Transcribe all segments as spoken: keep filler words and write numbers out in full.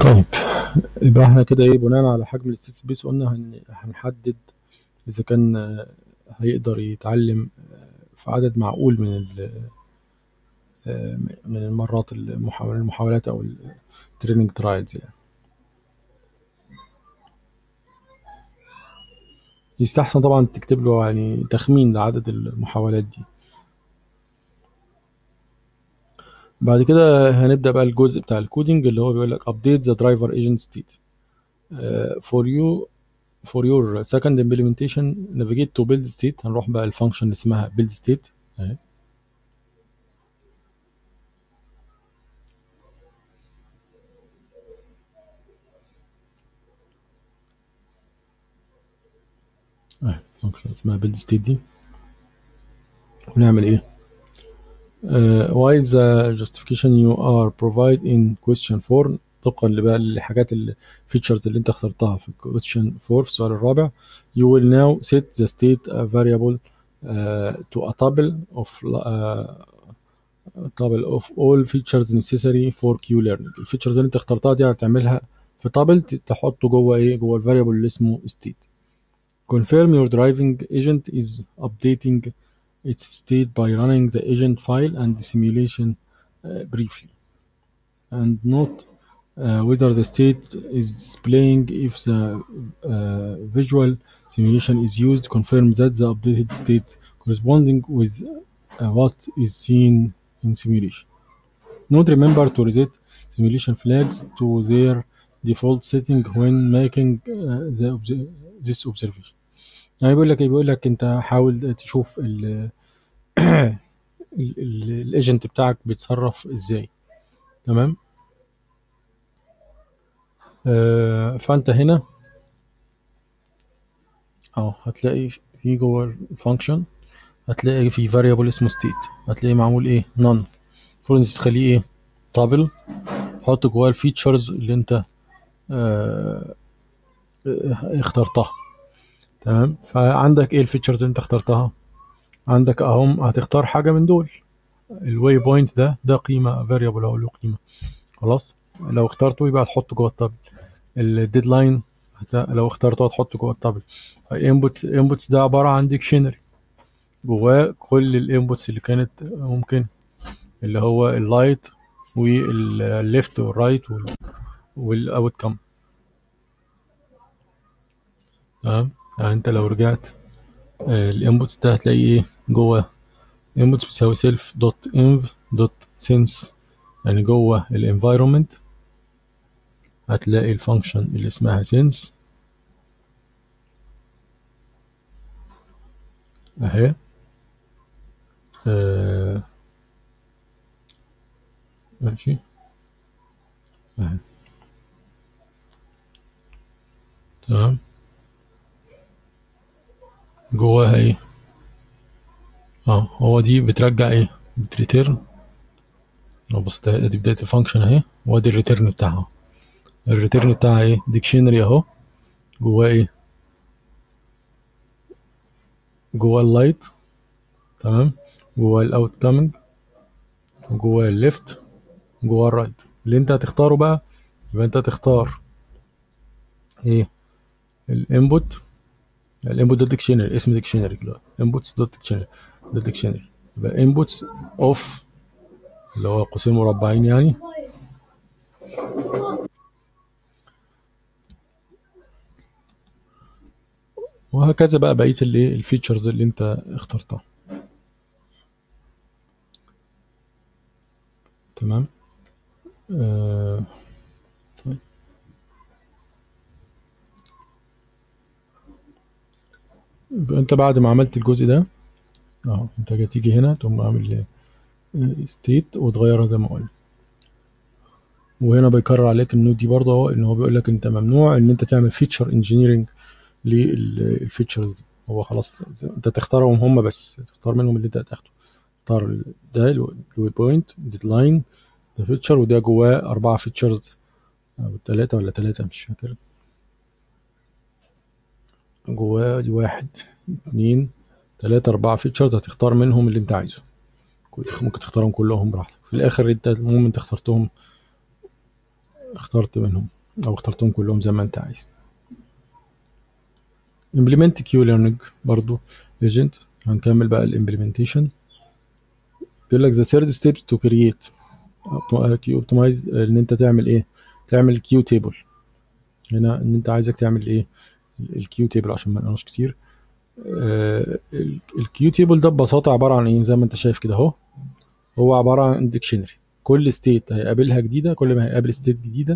طيب، يبقى احنا كده ايه بناء على حجم الستيت سبيس قلنا هن- هنحدد اذا كان آه، هيقدر يتعلم آه، في عدد معقول من ال- آه، من المرات المحاول- المحاولات او التريننج ترايلز يعني. يستحسن طبعا تكتب له يعني تخمين لعدد المحاولات دي. بعد كده هنبدأ بقى الجزء بتاع الكودينج اللي هو بيقول لك update the driver agent state آه، for you for your second implementation navigate to build state. هنروح بقى الفانكشن اللي اسمها build state اهي. اهي الفانكشن اسمها build state دي، ونعمل ايه؟ uh, while the justification you are provide in question four طبقا لبقى الحاجات الفيتشرز اللي انت اخترتها في question four في السؤال الرابع. you will now set the state a variable uh, to a table of uh, table of all features necessary for Q learning. الفيتشرز اللي انت اخترتها دي هتعملها في تابل تحطه جوه ايه، جوه الفاريبل اللي اسمه state. confirm your driving agent is updating its state by running the agent file and the simulation uh, briefly, and note uh, whether the state is displaying. If the uh, visual simulation is used, confirm that the updated state corresponding with uh, what is seen in simulation. Note remember to reset simulation flags to their default setting when making uh, the obs- this observation. يعني بيقول لك ايه، بيقول لك انت حاول تشوف ال الايجنت بتاعك بيتصرف ازاي. تمام. آه فانت هنا اه هتلاقي في جوه الفانكشن هتلاقي في فاريبل اسمه state، هتلاقي معمول ايه none. المفروض انت تخليه ايه تابل، حط جواه الفيتشرز اللي انت آه اخترتها. تمام. فعندك ايه الفيتشرز اللي انت اخترتها؟ عندك اهم هتختار حاجه من دول. الواي بوينت ده ده قيمه فاريبل او له قيمه، خلاص. لو اخترته يبقى هتحطه جوه التابل. الديدلاين لو اخترته هتحطه جوه التابل. الانبوتس الانبوتس ده عباره عن ديكشنري جواه كل الانبوتس اللي كانت ممكن، اللي هو اللايت والليفت والرايت والاوت كام. تمام. يعني انت لو رجعت الانبوتس ده هتلاقي ايه جوه inputs بتساوي self dot env dot sense، يعني جوه الانفايرومنت هتلاقي الفانكشن اللي اسمها sense اهي. آه ماشي اهي. تمام. جواها ايه؟ اه هو دي بترجع ايه؟ بتريتيرن. لو بصيت دي بداية الفانكشن اهي، وادي الريتيرن بتاعها. الريتيرن بتاعها ايه؟ ديكشنري اهو. جواه ايه؟ جواه اللايت. تمام. جواه الاوت كامينج، وجواه الليفت، وجواه الرايت. اللي انت هتختاره بقى، يبقى انت هتختار ايه؟ الانبوت. الانبوت ده ديكشنري، اسم ديكشنري دلوقتي انبوتس دوت ديكشنري. ده ديكشنري يبقى انبوتس اوف اللي هو قوسين مربعين يعني. وهكذا بقى بقيه الايه الفيتشرز اللي انت اخترتها. تمام. آه طيب. يبقى انت بعد ما عملت الجزء ده اهو، انت هتيجي هنا تقوم عامل ستيت وتغيرها زي ما قلنا. وهنا بيكرر عليك النوت دي برضه اهو، ان هو بيقول لك انت ممنوع ان انت تعمل فيتشر انجينيرنج للفيتشرز دي. هو خلاص انت تختارهم هم، بس تختار منهم اللي انت هتاخده. اختار ده الوي بوينت ديدلاين ده فيتشر، وده جواه اربعه فيتشرز او ثلاثه ولا ثلاثه مش فاكر. جواه دي واحد اتنين تلاته اربعه فيتشرز، هتختار منهم اللي انت عايزه. ممكن تختارهم كلهم براحتك في الاخر. انت المهم انت اخترتهم اخترت منهم او اخترتهم كلهم زي ما انت عايز. implement Q learning برضو agent. هنكمل بقى الامبلمنتيشن. بيقول لك the third step to create Q optimize ان انت تعمل ايه، تعمل Q table. هنا ان انت عايزك تعمل ايه الكيو تيبل عشان ما نقراش كتير. الكيو تيبل ده ببساطه عباره عن ايه، زي ما انت شايف كده اهو، هو عباره عن ديكشنري. كل ستيت هيقابلها جديده، كل ما هيقابل ستيت جديده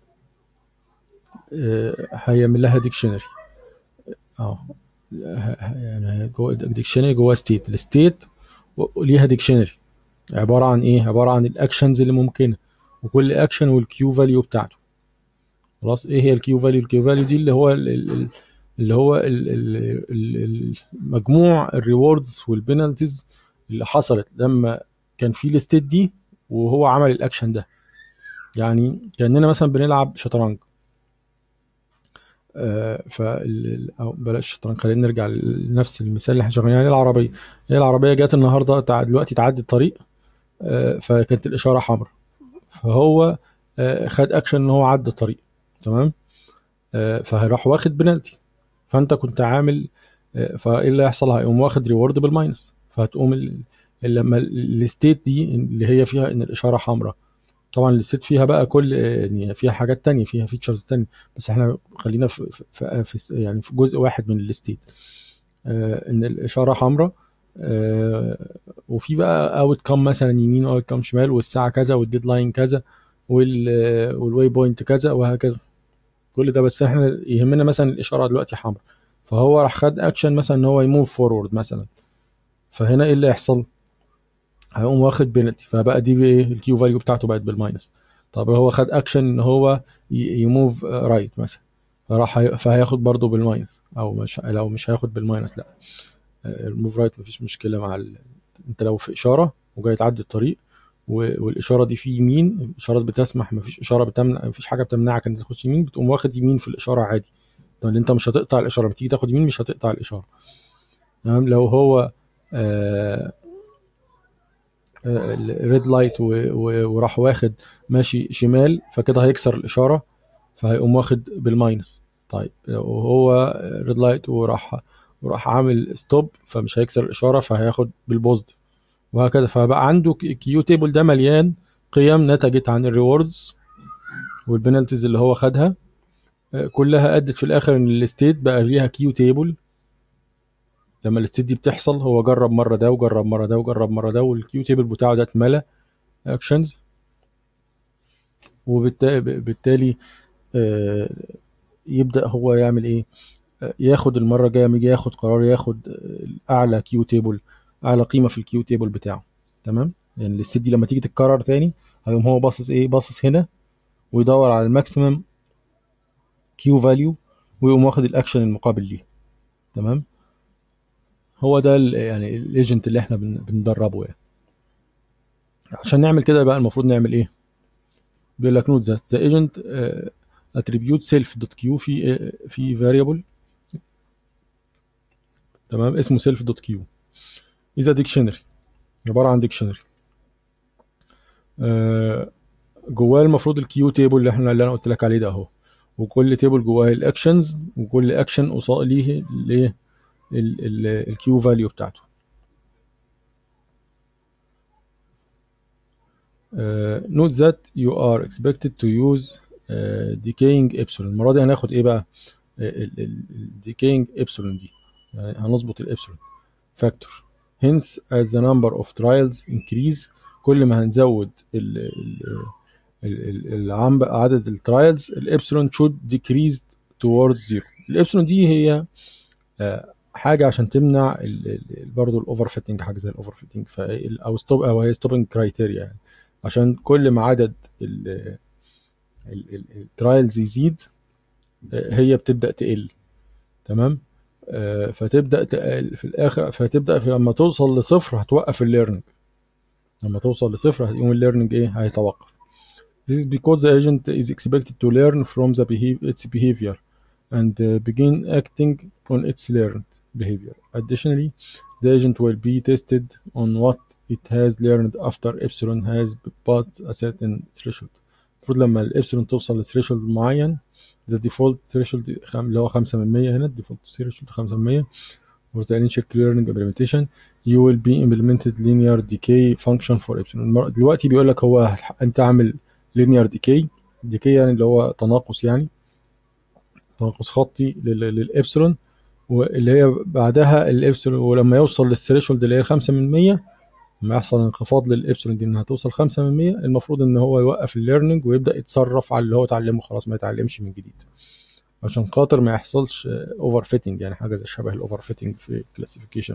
آه، هيعمل لها ديكشنري. اه يعني جوه ديكشنري جوه ستيت، الستيت ليها ديكشنري عباره عن ايه، عباره عن الاكشنز اللي ممكنه، وكل اكشن والكيو فاليو بتاعته. خلاص، ايه هي الكيو فاليو؟ الكيو فاليو دي اللي هو ال ال اللي هو ال ال ال مجموع الريوردز والبينالتيز اللي حصلت لما كان في الستيت دي وهو عمل الاكشن ده. يعني كاننا مثلا بنلعب شطرنج، آه ف او بلاش شطرنج، خلينا نرجع لنفس المثال اللي احنا شغالين عليه. العربيه، هي العربيه جت النهارده تع- دلوقتي تعدي الطريق، آه فكانت الاشاره حمراء، فهو آه خد اكشن ان هو عدى الطريق، تمام. آه فهيروح واخد بنالتي، فانت كنت عامل آه، فايه اللي هيحصل؟ هيقوم واخد ريورد بالماينس، فهتقوم ال- لما الستيت دي اللي هي فيها ان الاشاره حمراء، طبعا الستيت فيها بقى كل آه، يعني فيها حاجات تانية، فيها فيتشرز تانية، بس احنا خلينا في, في, في, في يعني في جزء واحد من الستيت، آه ان الاشاره حمراء، آه وفي بقى اوت كام مثلا يمين واوت كام شمال، والساعه كذا والديدلاين كذا والواي بوينت كذا وهكذا، كل ده. بس احنا يهمنا مثلا الاشاره دلوقتي حمراء، فهو راح خد اكشن مثلا ان هو يموف فورورد مثلا، فهنا ايه اللي يحصل؟ هيقوم واخد بينالتي، فبقى دي بايه، الكيو فاليو بتاعته بقت بالماينس. طب هو خد اكشن ان هو يموف رايت مثلا، فراح هي- فهياخد برضه بالماينس، او مش، لو مش هياخد بالماينس لا، الموف رايت مفيش مشكله مع ال... انت لو في اشاره وجاي تعدي الطريق و- والاشاره دي في يمين، الاشارات بتسمح، مفيش اشاره بتمنع، مفيش حاجه بتمنعك ان تخش يمين، بتقوم واخد يمين في الاشاره عادي. طب انت مش هتقطع الاشاره، لما تيجي تاخد يمين مش هتقطع الاشاره، تمام. لو هو آه الريد لايت وراح واخد ماشي شمال، فكده هيكسر الاشاره، فهيقوم واخد بالماينس. طيب لو هو ريد لايت وراح وراح عامل ستوب، فمش هيكسر الاشاره، فهياخد بالبوزيتيف، وهكذا. فبقى عنده كيو تيبل ده مليان قيم نتجت عن الريوردز والبنالتيز اللي هو خدها، آه، كلها ادت في الاخر ان الستيت بقى ليها كيو تيبل. لما الستيت دي بتحصل، هو جرب مره ده وجرب مره ده وجرب مره ده، والكيو تيبل بتاعه ده اتملى اكشنز، وبالتالي آه، يبدا هو يعمل ايه، آه، ياخد المره الجايه لما يجي ياخد قرار، ياخد آه، اعلى كيو تيبل، اعلى قيمه في الكيو تيبل بتاعه، تمام. يعني الست دي لما تيجي تتكرر تاني، هيقوم هو باصص ايه، باصص هنا ويدور على الماكسيمم كيو فاليو، ويقوم واخد الاكشن المقابل ليه، تمام. هو ده ال- يعني الايجنت اللي احنا بن- بندربه يعني. عشان نعمل كده بقى المفروض نعمل ايه؟ بيقول لك نوت ذات ذا ايجنت اتريبيوت سيلف دوت كيو، في آه، في فاريبل، تمام، اسمه سيلف دوت كيو، اذا ديكشنري، عباره عن ديكشنري. جواه المفروض الكيو تيبل اللي احنا اللي انا قلت لك عليه ده اهو، وكل تيبل جواه الاكشنز، وكل اكشن قصاد ليه الايه، الكيو فاليو بتاعته. نوت ذات يو ار اكسبكتد تو يوز decaying epsilon. المره دي هناخد ايه بقى، الديكينج ابسلون دي، يعني هنظبط الابسلون فاكتور. hence as the number of trials increase، كل ما هنزود ال ال ال العم عدد الترايلز، الابسلون should decrease towards zero. الابسلون دي هي آه، حاجه عشان تمنع برضه الاوفر فيتنج، حاجه زي الاوفر فيتنج، او ستوب، او هي ستوبنج كرايتيريا يعني. عشان كل ما عدد الترايلز يزيد، آه، هي بتبدا تقل، تمام. آه، فتبدا تقل في الاخر، فتبدا في لما توصل لصفر هتوقف الليرنينج، لما توصل لصفر هيقوم الليرنينج ايه، هيتوقف. This is because the agent is expected to learn from the behavior, its behavior and uh, begin acting on its learned behavior. Additionally, the agent will be tested on what it has learned after epsilon has passed a certain threshold. المفروض لما الابسلون توصل لثريشولد معين، ده ديفولت ثريشولد اللي هو خمسة من مية، هنا الديفولت ثريشولد خمسة من مية. for the initial learning implementation you will be implemented linear decay function for epsilon. دلوقتي بيقول لك هو انت عامل linear decay decay يعني اللي هو تناقص، يعني تناقص خطي للابسلون، واللي هي بعدها الابسلون، ولما يوصل للثريشولد اللي هي خمسة من مية، لما يحصل انخفاض للابسلون دي انها توصل خمسة من مية، المفروض ان هو يوقف الليرنينج ويبدا يتصرف على اللي هو اتعلمه، خلاص ما يتعلمش من جديد، عشان خاطر ما يحصلش اوفر فيتنج، يعني حاجه زي شبه الاوفر فيتنج في كلاسيفيكيشن.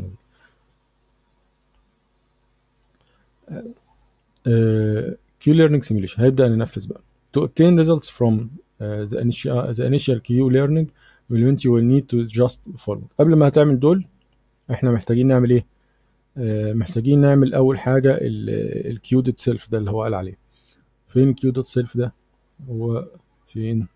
كيو ليرنينج سيميوليشن هيبدا ننفذ بقى. to obtain results from uh, the initial the initial Q learning element you will need to just follow. قبل ما هتعمل دول احنا محتاجين نعمل ايه؟ uh, محتاجين نعمل اول حاجه الكيو دوت سيلف ده اللي هو قال عليه. فين الكيو دوت سيلف ده؟ هو فين؟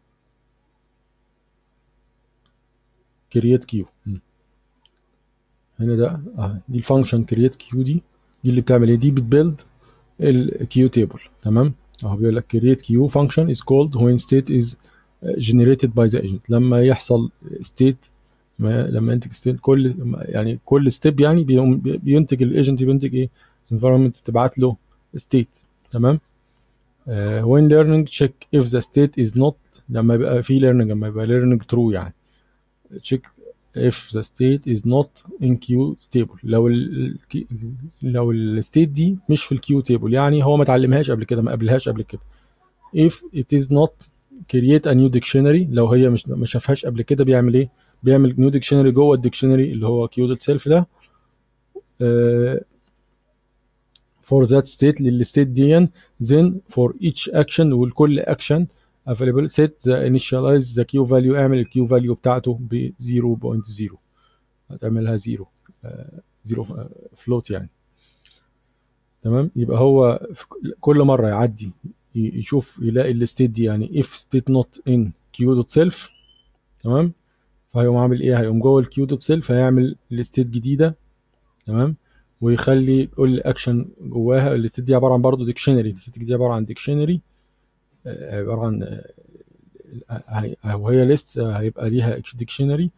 كرييت كيو هنا ده اه دي الفانكشن كرييت كيو، دي دي اللي بتعمل ايه؟ دي بتبيلد الكيو تيبل. تمام، اهو بيقول لك create queue function is called when state is generated by the agent. لما يحصل state، ما لما ينتج state كل يعني كل step يعني بينتج الايجنت بينتج ايه؟ environment تبعت له state. تمام. uh, when learning check if the state is not، لما يبقى في learning، لما يبقى learning true يعني check if the state is not in queue table. لو ال لو الستيت دي مش في الكيو تيبل، يعني هو ما اتعلمهاش قبل كده، ما قابلهاش قبل كده. if it is not create a new dictionary، لو هي مش ما شافهاش قبل كده بيعمل ايه؟ بيعمل new dictionary جوه الديكشنري اللي هو queue self ده uh, for that state للستيت دي. then for each action، ولكل action available set the initialize the queue value، اعمل الكيو value بتاعته ب صفر فاصلة صفر، هتعملها زيرو زيرو فلوت يعني. تمام، يبقى هو كل مره يعدي يشوف يلاقي الستيت دي، يعني if state not in queue.self. تمام، فهيقوم عامل ايه؟ هيقوم جوه الqueue.self هيعمل الستيت جديده. تمام، ويخلي كل اكشن جواها. الستيت دي عباره عن برضه ديكشنري، الستيت دي عباره عن ديكشنري، عباره عن وهي ليست هيبقى ليها ديكشنري،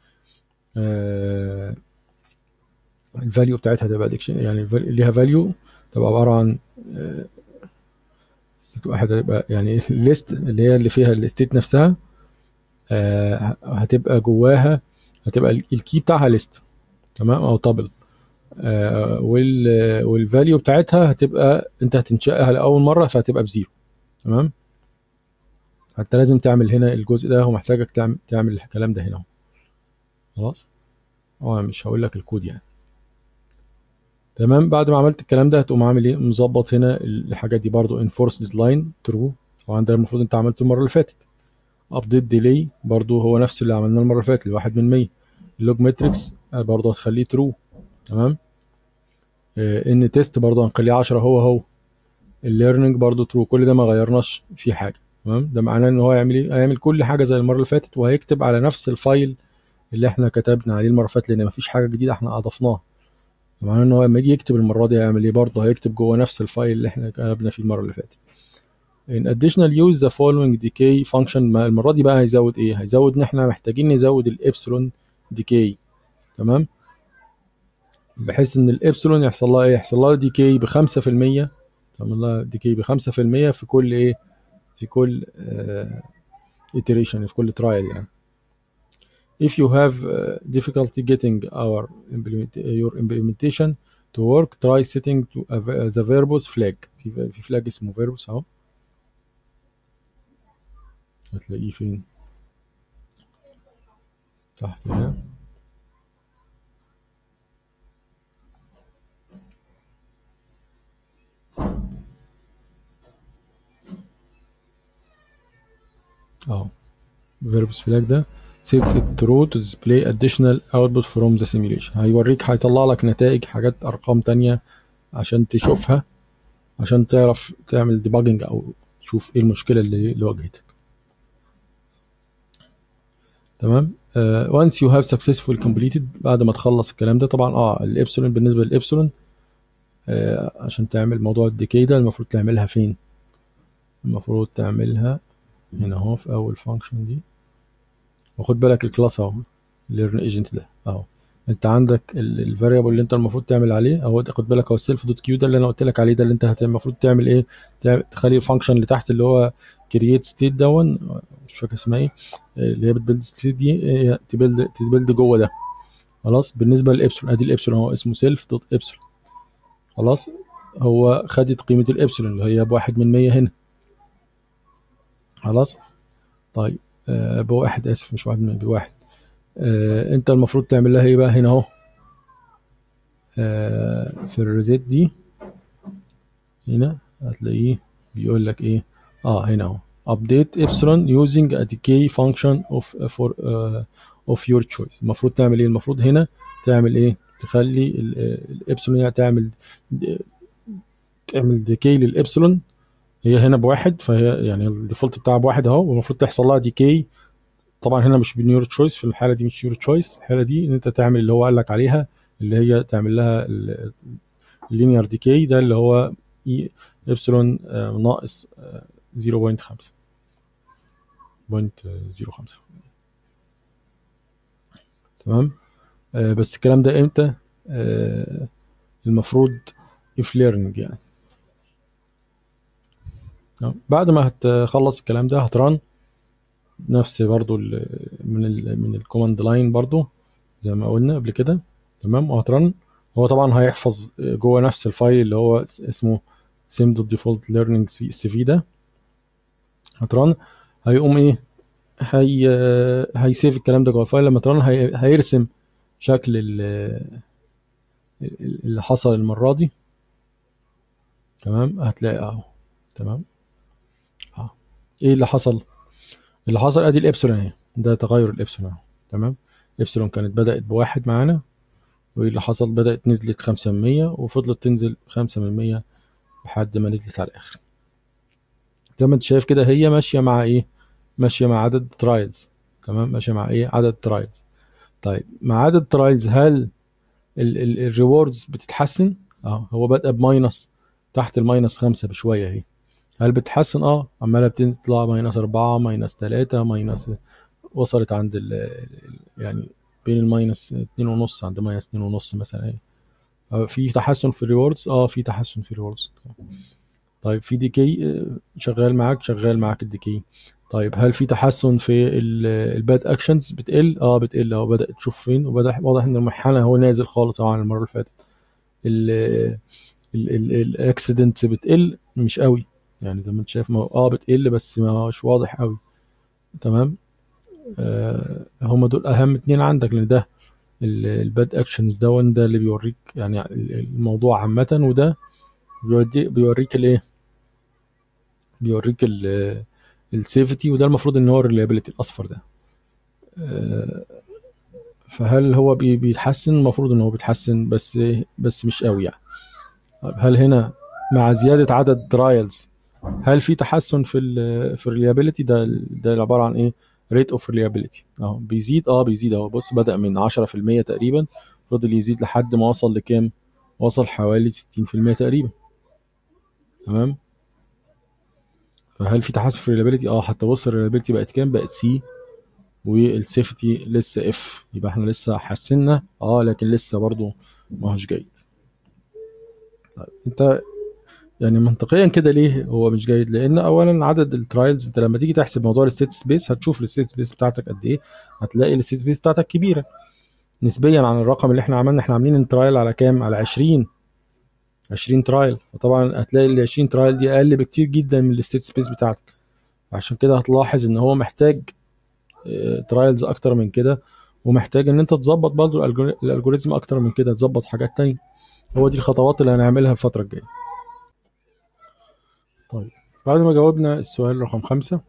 الفاليو بتاعتها تبقى ديكشنري، يعني ليها فاليو تبقى عباره عن ست واحد، هيبقى يعني الليست اللي هي اللي فيها الستيت نفسها آه هتبقى جواها، هتبقى الكي بتاعها ليست. تمام، او طابل آه وال والفاليو بتاعتها هتبقى انت هتنشئها لاول مره فهتبقى بزيرو. تمام، حتى لازم تعمل هنا الجزء ده، هو محتاجك تعمل تعمل الكلام ده هنا. خلاص، اه مش هقول لك الكود يعني. تمام، بعد ما عملت الكلام ده هتقوم عامل ايه؟ مظبط هنا الحاجات دي برضو انفورس ديدلاين ترو، طبعا ده المفروض انت عملته المره اللي فاتت. ابديت ديلي برضو هو نفس اللي عملناه المره اللي فاتت، الواحد من مية. اللوج ماتريكس برضو هتخليه ترو. تمام، آه ان تيست برضو هنخليه عشرة هو هو. الليرنينج برضو ترو، كل ده ما غيرناش فيه حاجه. تمام، ده معناه ان هو هيعمل ايه؟ هيعمل كل حاجه زي المره اللي فاتت، وهيكتب على نفس الفايل اللي احنا كتبنا عليه المره اللي فاتت، لان مفيش حاجه جديده احنا اضفناها. معناه ان هو لما يجي يكتب المره دي هيعمل ايه؟ برضه هيكتب جوه نفس الفايل اللي احنا كتبنا فيه المره اللي فاتت. in additional use the following decay function. ما المره دي بقى هيزود ايه؟ هيزود ان احنا محتاجين نزود الابسلون decay. تمام، بحيث ان الابسلون يحصل لها ايه؟ يحصل لها decay ب خمسة في المية. تعمل لها decay ب خمسة في المية في كل ايه؟ في كل uh, iteration، في كل trial يعني. if you have uh, difficulty getting our implement your implementation to work, try setting to uh, the verbose flag. في في flag اسمه verbose اهو، هتلاقيه فين؟ تحت هنا. اهو verbose flag ده set it true to display additional output from the simulation. هيوريك، هيطلع لك نتائج، حاجات ارقام تانية عشان تشوفها، عشان تعرف تعمل debugging او تشوف ايه المشكلة اللي, اللي واجهتك. تمام، uh, once you have successfully completed، بعد ما تخلص الكلام ده طبعا اه الابسلون، بالنسبة للابسلون uh, عشان تعمل موضوع الديكي ده المفروض تعملها فين؟ المفروض تعملها هنا اهو في اول فانكشن دي. وخد بالك الكلاس اهو ليرن ايجنت ده اهو، انت عندك الفاريبل اللي انت المفروض تعمل عليه اهو، خد بالك هو السيلف دوت كيو ده اللي انا قلت لك عليه، ده اللي انت هت- المفروض تعمل ايه، تعمل- تخلي الفانكشن اللي تحت اللي هو كرييت ستيت دون، مش فاكر اسمها ايه، اللي هي بتبيلد ستيت دي، هي تبيلد تبيلد جوه ده. خلاص بالنسبه للابسلون، ادي الابسلون هو اسمه سيلف دوت ابسلون. خلاص هو خدت قيمه الابسلون اللي هي بواحد من مية هنا. خلاص طيب آه بواحد، اسف مش واحد من بواحد. آه انت المفروض تعمل لها ايه بقى هنا اهو، آه في الريزيت دي هنا هتلاقيه بيقول لك ايه، اه هنا اهو update epsilon using a decay function of for uh, of your choice. المفروض تعمل ايه، المفروض هنا تعمل ايه، تخلي الابسلون تعمل تعمل ديكي للابسلون، هي هنا بواحد فهي يعني الديفولت بتاعها بواحد اهو، والمفروض تحصل لها ديكي. طبعا هنا مش بنيور تشويس، في الحاله دي مش نيور تشويس، الحاله دي ان انت تعمل اللي هو قال لك عليها، اللي هي تعمل لها اللينير ديكي ده اللي هو اي ابسلون آه، ناقص آه، صفر فاصلة خمسة صفر خمسة. تمام آه، بس الكلام ده امتى، آه، المفروض if learning يعني. تمام؟ بعد ما هتخلص الكلام ده هتران نفس برضو ال من ال من الكوماند لاين برضو زي ما قلنا قبل كده. تمام وهترن، هو طبعا هيحفظ جوه نفس الفايل اللي هو اسمه sim.default learning cv ده. هترن هيقوم ايه، هي هيسيف الكلام ده جوه الفايل. لما ترن هي... هيرسم شكل ال- اللي حصل المرة دي. تمام هتلاقي اهو. تمام اه ايه اللي حصل، اللي حصل ادي الابسلون اهي، ده تغير الابسلون اهو. تمام ابسلون كانت بدأت بواحد معانا، وايه اللي حصل، بدأت نزلت خمسة من مية وفضلت تنزل خمسة من مية لحد ما نزلت على الآخر. زي ما انت شايف كده هي ماشية مع ايه، ماشية مع عدد ترايلز. تمام ماشية مع ايه، عدد ترايلز. طيب مع عدد ترايلز هل الريوردز بتتحسن؟ اه هو بدأ بماينس، تحت الماينس خمسة بشوية اهي، هل بتتحسن؟ اه عمالة بتطلع ماينس أربعة ماينس تلاتة ماينس، وصلت عند ال يعني بين الماينس اتنين ونص، عند ماينس اتنين ونص مثلا اهي. آه، في تحسن في الريوردز، اه في تحسن في الريوردز. طيب في ديكي شغال معاك، شغال معاك الديكي. طيب هل في تحسن في الباد اكشنز، بتقل؟ اه بتقل اهو، بدأت تشوف فين، وبدأ واضح ان المنحنى هو نازل خالص اهو عن المرة اللي فاتت. الاكسيدنتس بتقل مش قوي، يعني زي ما انت شايف ما- اه بتقل بس مش واضح قوي. تمام آه هم دول اهم اتنين عندك، لان ده الباد اكشنز ده ده اللي بيوريك يعني الموضوع عامة، وده بيودي بيوريك الايه، بيوريك السيفتي، وده المفروض ان هو الريلابيلتي الاصفر ده. آه، فهل هو بي- بيتحسن؟ المفروض ان هو بيتحسن بس بس مش قوي يعني. طب هل هنا مع زيادة عدد ترايلز هل في تحسن في ال في الريلابيلتي ده، ده عبارة عن ايه، ريت اوف ريلابيلتي اهو بيزيد، اه بيزيد اهو، بص بدأ من عشرة في المية تقريبا، فضل يزيد لحد ما وصل لكام، وصل حوالي ستين في المية تقريبا. تمام فهل في تحسن في الريلابيلتي؟ اه حتى بص الريلابيلتي بقت كام، بقت سي، والسيفتي لسه اف، يبقى احنا لسه حسنا اه لكن لسه برضو ما هوش جيد. انت يعني منطقيا كده ليه هو مش جيد، لان اولا عدد الترايلز، انت لما تيجي تحسب موضوع الستيت سبيس هتشوف الستيت سبيس بتاعتك قد ايه، هتلاقي الستيت سبيس بتاعتك كبيره نسبيا عن الرقم اللي احنا عملنا، احنا عاملين الترايل على كام، على عشرين، عشرين ترايل، فطبعا هتلاقي ال عشرين ترايل دي اقل بكتير جدا من الستيت سبيس بتاعتك. عشان كده هتلاحظ ان هو محتاج ترايلز اكتر من كده، ومحتاج ان انت تظبط برضه الالجوريزم اكتر من كده، تظبط حاجات تانية. هو دي الخطوات اللي هنعملها الفترة الجاية. طيب بعد ما جاوبنا السؤال رقم خمسة،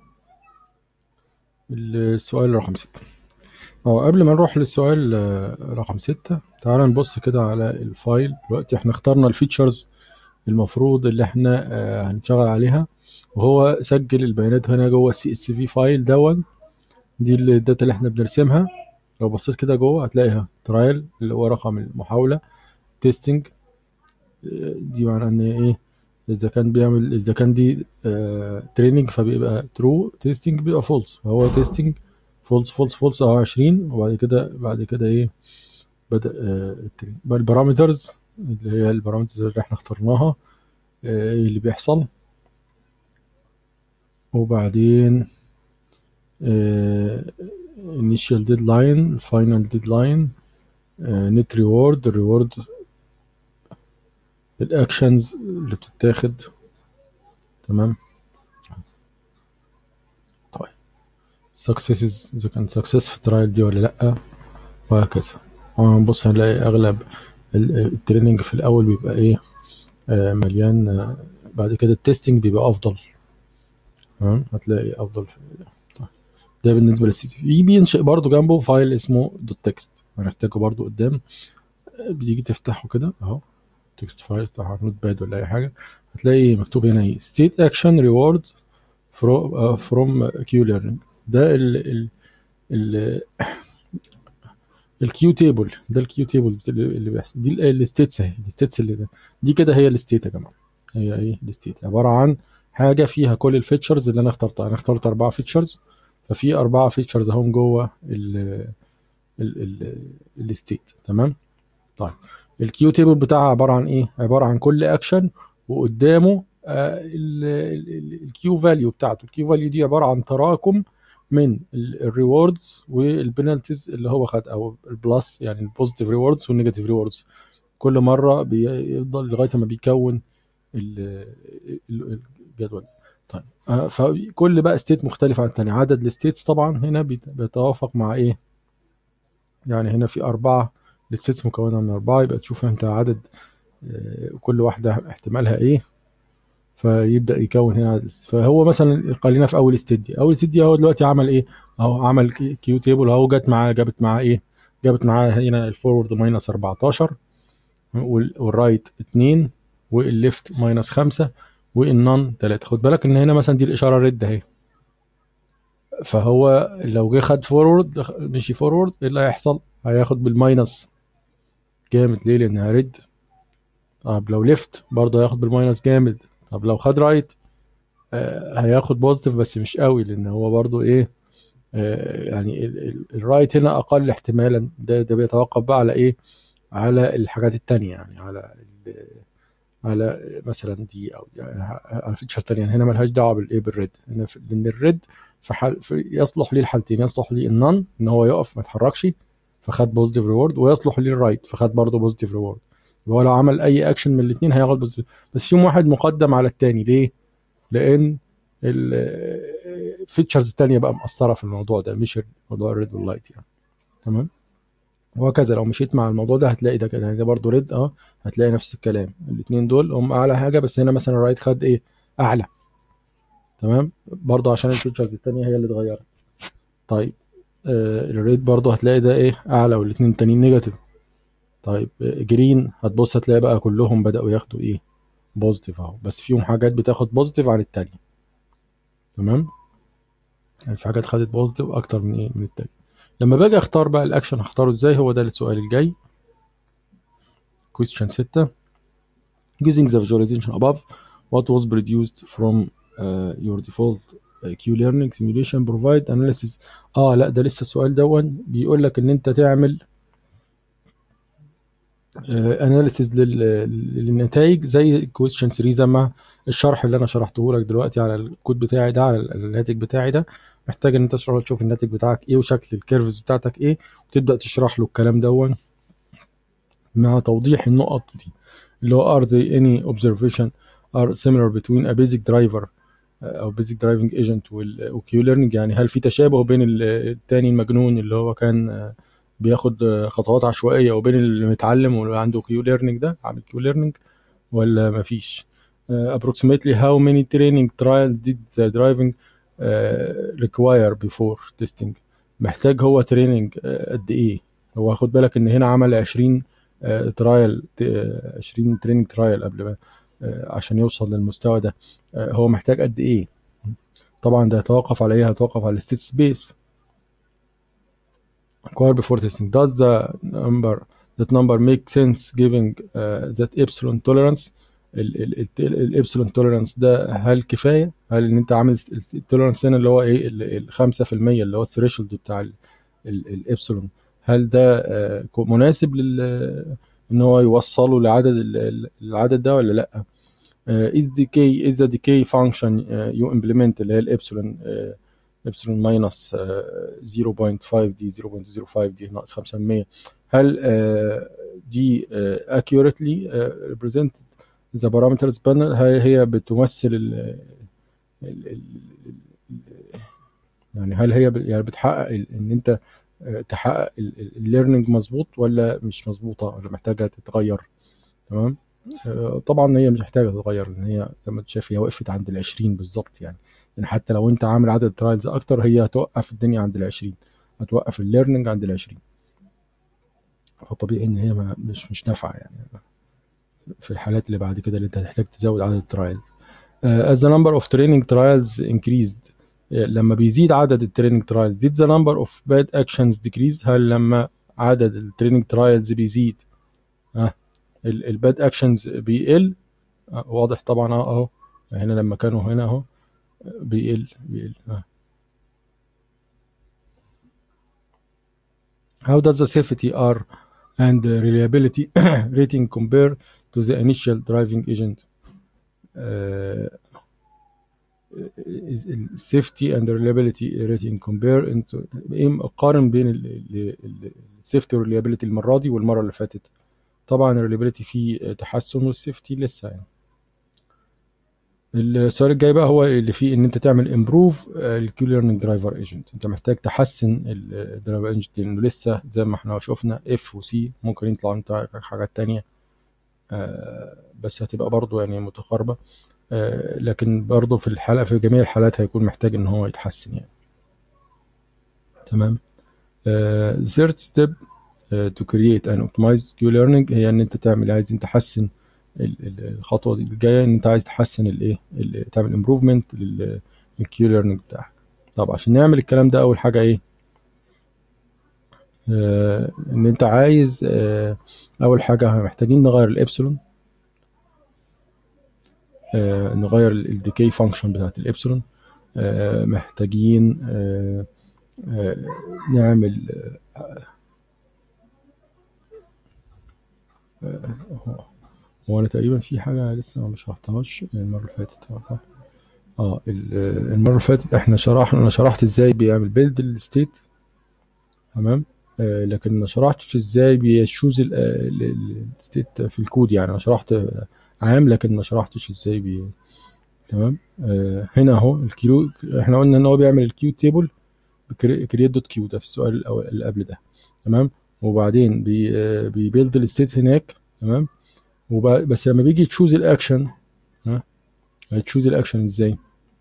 السؤال رقم ستة. اه قبل ما نروح للسؤال آه، رقم ستة، تعال نبص كده على الفايل. دلوقتي احنا اخترنا الفيتشرز المفروض اللي احنا آه، هنشتغل عليها، وهو سجل البيانات هنا جوه السي اس في فايل دون، دي الداتا اللي احنا بنرسمها. لو بصيت كده جوه هتلاقيها ترايل اللي هو رقم المحاولة، تيستنج دي معناه ان ايه، اذا كان بيعمل اذا كان دي تريننج فبيبقى ترو، تيستنج بيبقى فولس، فهو تيستنج فولس فولس فولس اهو عشرين. وبعد كده بعد كده ايه بدأ التريننج. البارامترز اللي هي البارامترز اللي احنا اخترناها آه، اللي بيحصل. وبعدين آه، initial deadline final deadline آه، net reward الريورد الاكشنز اللي بتتاخد. تمام. طيب successes اذا كان success في الترايل دي ولا لا، وهكذا. هنبص هنلاقي اغلب التريننج في الاول بيبقى ايه آه مليان آه بعد كده التستنج بيبقى افضل. تمام. هتلاقي افضل في طيب. ده بالنسبه للسي تي في. بينشئ برضو جنبه فايل اسمه دوت تكست، هنحتاجه برضو قدام. بتيجي تفتحه كده اهو، تكست فايل، تفتحه نوت باد ولا اي حاجه، هتلاقي مكتوب هنا ايه ستيت اكشن ريوردز فروم كيو ليرنينج. ده ال ال ال الكيو تيبل، ده الكيو تيبل اللي بيحصل. دي الستيتس اهي، الستيتس اللي ده دي كده هي الستيت يا جماعه. هي ايه الستيت؟ عباره عن حاجه فيها كل الفيتشرز اللي انا اخترتها. انا اخترت اربعه فيتشرز، ففي اربعه فيتشرز اهم جوه ال ال الستيت. تمام. طيب الكيو تيبل بتاعها عباره عن ايه؟ عباره عن كل اكشن وقدامه الكيو فاليو بتاعته. الكيو فاليو دي عباره عن تراكم من الريوردز والبنالتيز اللي هو خد، او البلس يعني البوزيتيف ريوردز والنيجاتيف ريوردز. كل مره بيفضل لغايه ما بيكون الجدول. طيب آه، فكل بقى ستيت مختلف عن الثاني. عدد الستيتس طبعا هنا بيتوافق مع ايه؟ يعني هنا في أربعة، الستيتس مكونة من أربعة، يبقى تشوف أنت عدد آه، كل واحدة احتمالها إيه، فيبدأ يكون هنا عدد. فهو مثلا خلينا في أول ستيت دي. أول ستيت دي هو دلوقتي عمل إيه؟ أهو عمل كيو تيبل أهو، جت معاه جابت معاه إيه؟ جابت معاه هنا الفورورد ماينس أربعتاشر، والرايت اتنين، والليفت ماينس خمسة، والنون تلاتة. خد بالك إن هنا مثلا دي الإشارة ريد أهي، فهو لو جه خد فورورد مشي فورورد ايه اللي هيحصل؟ هياخد بالماينس جامد. ليه؟ لانها ريد. طب لو ليفت برضه هياخد بالماينس جامد. طب لو خد رايت آه هياخد بوزيتيف بس مش قوي، لان هو برضه ايه آه يعني الرايت هنا اقل احتمالا. ده ده بيتوقف بقى على ايه؟ على الحاجات التانية، يعني على على مثلا دي او يعني على فيتشر تانية. هنا ملهاش دعوه بالايه بالريد. هنا لان الريد في حال في يصلح ليه الحالتين. يصلح ليه النون ان هو يقف ما يتحركش فخد بوزيتيف ريورد، ويصلح ليه الرايت فخد برضه بوزيتيف ريورد. يبقى هو لو عمل اي اكشن من الاثنين هياخد بوزيتيف، بس فيهم واحد مقدم على الثاني. ليه؟ لان الفيتشرز الثانيه بقى مأثره في الموضوع ده، مش موضوع الريد واللايت يعني. تمام. وهكذا لو مشيت مع الموضوع ده هتلاقي ده كده، يعني ده برضه ريد اه، هتلاقي نفس الكلام. الاثنين دول هم اعلى حاجه، بس هنا مثلا الرايت خد ايه؟ اعلى. تمام. برضه عشان الفيتشرز الثانيه هي اللي اتغيرت. طيب آه الريد برضه هتلاقي ده ايه؟ اعلى، والاثنين التانيين نيجاتيف. طيب آه جرين هتبص هتلاقي بقى كلهم بداوا ياخدوا ايه؟ بوزيتيف اهو، بس فيهم حاجات بتاخد بوزيتيف عن التانية. تمام. يعني في حاجات خدت بوزيتيف اكتر من ايه؟ من التانية. لما باجي اختار بقى الاكشن هختاره ازاي؟ هو ده السؤال الجاي. question ستة. Using the visualization above, what was produced from uh, your default uh, Q-learning simulation provide analysis. اه لا ده لسه السؤال دون بيقول لك ان انت تعمل اناليسيز uh, للنتائج زي question ثلاثة، زي ما الشرح اللي انا شرحته لك دلوقتي على الكود بتاعي ده، على الناتج بتاعي ده. محتاج ان انت تشرح تشوف الناتج بتاعك ايه وشكل الكيرفز بتاعتك ايه، وتبدا تشرح له الكلام دون مع توضيح النقط دي اللي هو are there any observation are similar between a basic driver او basic driving agent والكيو ليرنينج. يعني هل في تشابه بين التاني المجنون اللي هو كان بياخد خطوات عشوائيه وبين اللي متعلم واللي عنده كيو ليرنينج ده عامل كيو ليرنينج، ولا مفيش؟ uh, approximately how many training trials did the driving uh, require before testing. محتاج هو تريننج uh, قد ايه؟ هو خد بالك ان هنا عمل عشرين ترايل عشرين تريننج ترايل قبل ما عشان يوصل للمستوى ده. هو محتاج قد ايه؟ طبعا ده يتوقف على ايه؟ هيتوقف على الستيت سبيس. required before testing. Does the number that number make sense given uh, that epsilon tolerance الابسلون توليرانس ده هل كفايه؟ هل ان انت عامل التوليرانس هنا اللي هو ايه ال خمسة في المية اللي هو الثريشولد بتاع الابسلون، هل ده آه، مناسب لل ان هو يوصله لعدد العدد ده ولا لا؟ is decay is the decay function uh, you implement اللي هي الابسلون ابسلون ماينس زيرو بوينت خمسة دي زيرو بوينت زيرو خمسة دي ناقص خمسة في المية، هل uh, دي uh, accurately uh, represent the parameters panel؟ هل هي بتمثل ال ال ال يعني هل هي يعني بتحقق ان انت تحقق الليرنينج مظبوط ولا مش مظبوطه ولا محتاجه تتغير؟ تمام. طبعا هي مش محتاجه تتغير لان هي زي ما انت شايف هي وقفت عند ال عشرين بالظبط يعني. يعني حتى لو انت عامل عدد ترايلز اكتر هي هتوقف الدنيا عند ال عشرين، هتوقف الليرنينج عند ال عشرين، فطبيعي ان هي ما مش مش نافعه يعني في الحالات اللي بعد كده اللي انت هتحتاج تزود عدد الترايلز. uh, as the number of training trials increased لما بيزيد عدد التريننج ترايلز did the number of bad actions decrease؟ هل لما عدد التريننج ترايلز بيزيد ها الباد اكشنز بيقل؟ آه واضح طبعا اهو هنا لما كانوا هنا اهو بيقل بيقل آه. How does the safety R and reliability rating compare to the initial driving agent؟ uh, safety and reliability rating compare into ايه اقارن بين السيفتي والريليابيلتي المره دي والمره اللي فاتت؟ طبعا الريليابيلتي فيه تحسن والسيفتي لسه يعني. السؤال الجاي بقى هو اللي فيه ان انت تعمل امبروف الكيو ليرنينج درايفر ايجنت، انت محتاج تحسن الدرايفر ايجنت لانه لسه زي ما احنا شفنا اف وسي ممكن يطلع انت حاجات تانية آه بس هتبقى برضو يعني متقاربة آه لكن برضو في الحلقة في جميع الحالات هيكون محتاج ان هو يتحسن يعني. تمام. آه third step uh, to create an optimized Q learning هي ان انت تعمل عايز انت تحسن الخطوه دي الجايه ان انت عايز تحسن الايه تعمل امبروفمنت للكيو ليرنينج بتاعك. طب عشان نعمل الكلام ده اول حاجه ايه آه ان انت عايز آه اول حاجه محتاجين نغير الابسلون آه نغير الديكي فانكشن بتاعت الابسلون آه محتاجين آه آه نعمل آه هو انا تقريبا في حاجه لسه ما شرحتهاش المره اللي فاتت صح؟ اه المره اللي فاتت احنا شرحنا انا شرحت ازاي بيعمل بيلد الستيت تمام آه لكن ما شرحتش ازاي بيشوز الستيت في الكود يعني انا شرحت عام لكن ما شرحتش ازاي بي تمام آه هنا اهو الكيو احنا قلنا ان هو بيعمل الكيو تيبل كرييت دوت كيو ده في السؤال الاول اللي قبل ده تمام وبعدين بي آه بيبيلد الستيت هناك تمام بس لما بيجي تشوز الاكشن ها تشوز الاكشن ازاي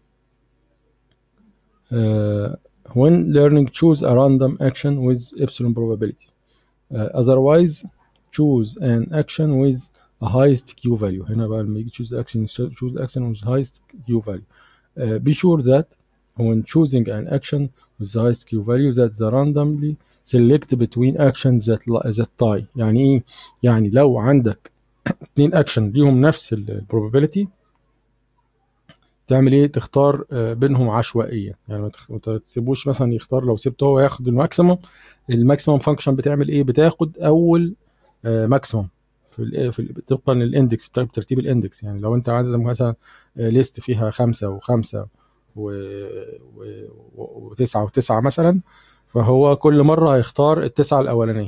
Uh, when learning choose a random action with epsilon probability uh, otherwise choose an action with a highest q value هنا بقى لما يجي choose action choose action with highest q value uh, be sure that when choosing an action with the highest q value that the randomly select between actions that that tie يعني ايه يعني لو عندك اتنين اكشن ليهم نفس البروبابيلتي تعمل ايه تختار بينهم عشوائيا يعني ما تسيبوش مثلا يختار لو سبته هو ياخد الماكسيمم الماكسيمم فانكشن بتعمل ايه بتاخد اول ماكسيمم في في طبقا للاندكس بتاع ترتيب الاندكس يعني لو انت عايز مثلا ليست فيها خمسة وخمسة وتسعة وتسعة مثلا فهو كل مرة هيختار التسعة الأولانية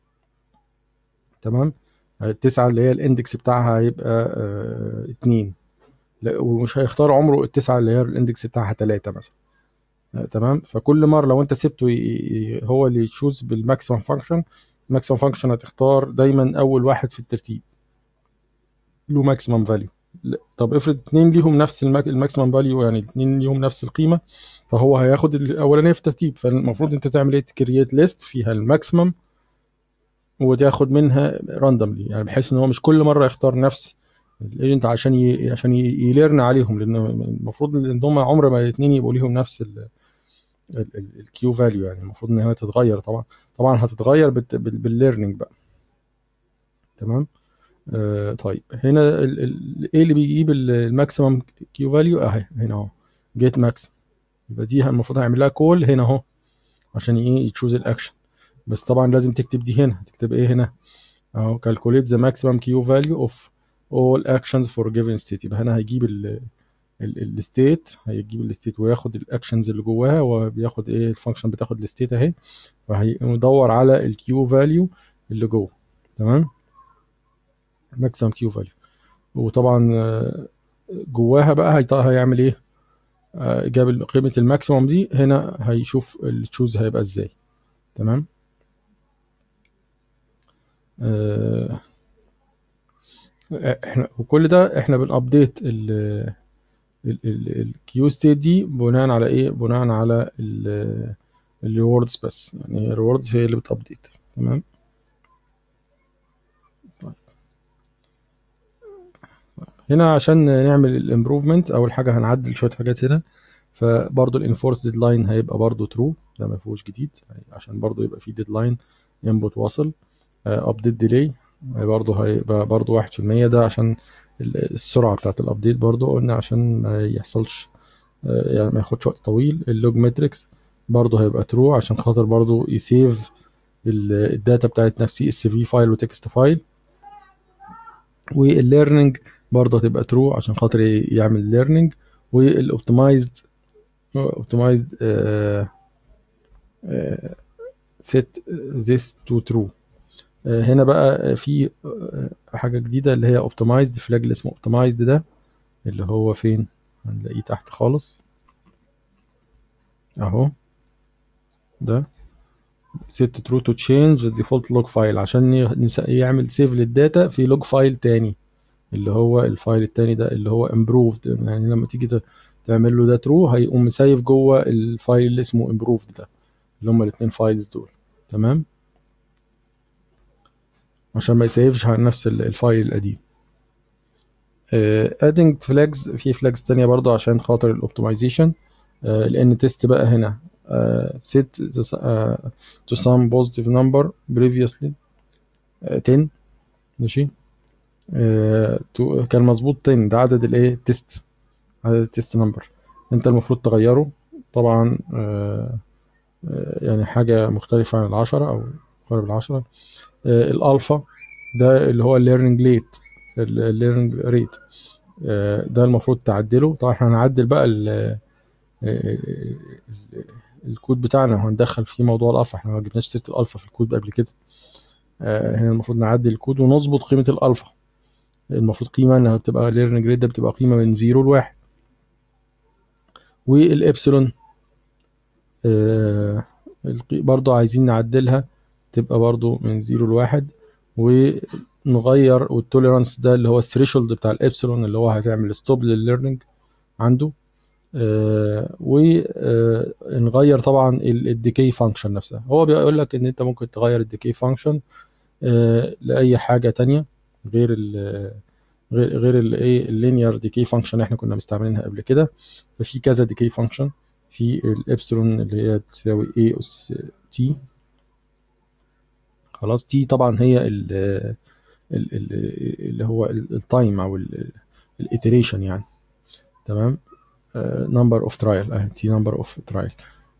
تمام التسعة اللي هي الاندكس بتاعها هيبقى اتنين ومش هيختار عمره التسعة اللي هي الاندكس بتاعها تلاتة مثلا تمام فكل مرة لو انت سبته هو اللي يشوز بالماكسيمم فانكشن الماكسيمم فانكشن هتختار دايما اول واحد في الترتيب له ماكسيمم فاليو طب افرض اتنين ليهم نفس الماكسيمم فاليو يعني اتنين ليهم نفس القيمة فهو هياخد الاولانية في الترتيب فالمفروض انت تعمل ايه تكريت ليست فيها الماكسيمم وتاخد منها راندوملي يعني بحيث ان هو مش كل مرة يختار نفس الايجنت عشان ي... عشان يليرن عليهم لان المفروض ان هم عمر ما الاثنين يبقوا ليهم نفس الكيو فاليو يعني المفروض ان هي تتغير طبعا طبعا هتتغير بالليرنينج بقى تمام آه طيب هنا ال ال ايه اللي بيجيب الماكسيمم كيو فاليو اهي هنا اهو جيت ماكسيمم، يبقى دي المفروض هعمل لها كول هنا اهو عشان ايه يتشوز الاكشن. بس طبعا لازم تكتب دي هنا، تكتب ايه هنا اهو calculate the maximum Q value of all actions for given state. يبقى هنا هيجيب الستيت، هيجيب الستيت وياخد الاكشنز اللي جواها، وبياخد ايه الفانكشن بتاخد الستيت اهي، وهيدور على الكيو فاليو اللي جوه. تمام، maximum كيو فاليو. وطبعا آه، جواها بقى هيط- هيعمل ايه، آه، جاب قيمة الماكسيموم دي هنا، هيشوف التشوز هيبقى ازاي. تمام. آه، احنا وكل ده احنا بنابديت الكيو ستيت دي بناء على ايه، بناء على الريوردز بس، يعني الريوردز هي اللي بتابديت. تمام. طيب. هنا عشان نعمل الامبروفمنت اول حاجه هنعدل شويه حاجات هنا، فبرضو الانفورس ديدلاين هيبقى برضو ترو، ده ما فيهوش جديد، عشان برضو يبقى في ديدلاين انبوت واصل. ابديت ديلي برضو هيبقى برضو واحد في المية، ده عشان السرعه بتاعت الابديت، برضو قلنا عشان ما يحصلش يعني ما ياخدش وقت طويل. اللوج ماتريكس برضه هيبقى ترو عشان خاطر برضه يسيف الداتا بتاعت نفسي اس في فايل وتكست فايل. والليرنينج برضه هتبقى ترو عشان خاطر يعمل ليرنينج. والاوبتمايزد اوبتمايزد set this to true. آه، هنا بقى في آه، حاجة جديدة اللي هي اوبتمايزد فلاج، اللي اسمه اوبتمايزد ده اللي هو فين، هنلاقيه تحت خالص اهو، ده set true to change the default log file، عشان ي- يعمل سيف للداتا في لوج فايل تاني، اللي هو الفايل التاني ده اللي هو improved. يعني لما تيجي ت- تعمل له ده true هيقوم مسيف جوه الفايل اللي اسمه improved ده، اللي هما الاتنين فايلز دول. تمام، عشان ما يسيفش على نفس ال- الفايل القديم. uh, adding flags، في flags تانية برضو عشان خاطر الاوبتمايزيشن. uh, لان تيست بقى هنا uh, set the, uh, to some positive number previously uh, عشرة. ماشي. آه، تو- كان مظبوط عشرة، ده عدد الايه تيست، عدد التيست نمبر. انت المفروض تغيره طبعا، آه، آه، يعني حاجة مختلفة عن العشرة او قرب العشرة. آه، الالفا ده اللي هو الليرنينج ليت، الليرنينج ريت، ده المفروض تعدله. طبعا احنا هنعدل بقى ال- آه، الكود بتاعنا وهندخل فيه موضوع الالفا، احنا ما جبناش سيره الالفا في الكود قبل كده. آه، هنا المفروض نعدل الكود ونظبط قيمة الالفا. المفروض قيمة انها بتبقى ليرنينج ريت ده بتبقى قيمة من صفر لواحد. والإبسلون آه برضو عايزين نعدلها تبقى برضو من صفر لواحد، ونغير. والتوليرانس ده اللي هو الثريشولد بتاع الإبسلون اللي هو هتعمل ستوب للليرنينج عنده. آه ونغير طبعا الديكي فانكشن نفسها. هو بيقول لك ان انت ممكن تغير الديكي فانكشن آه لاي حاجه تانية غير ال غير غير الايه اللينير ديكي فانكشن احنا كنا مستعملينها قبل كده. ففي كذا ديكي فانكشن، في الابسلون اللي هي تساوي a اس تي. خلاص، تي طبعا هي ال ال- ال- اللي هو التايم او الايتريشن يعني. تمام. نمبر اوف ترايل اهي، تي نمبر اوف ترايل.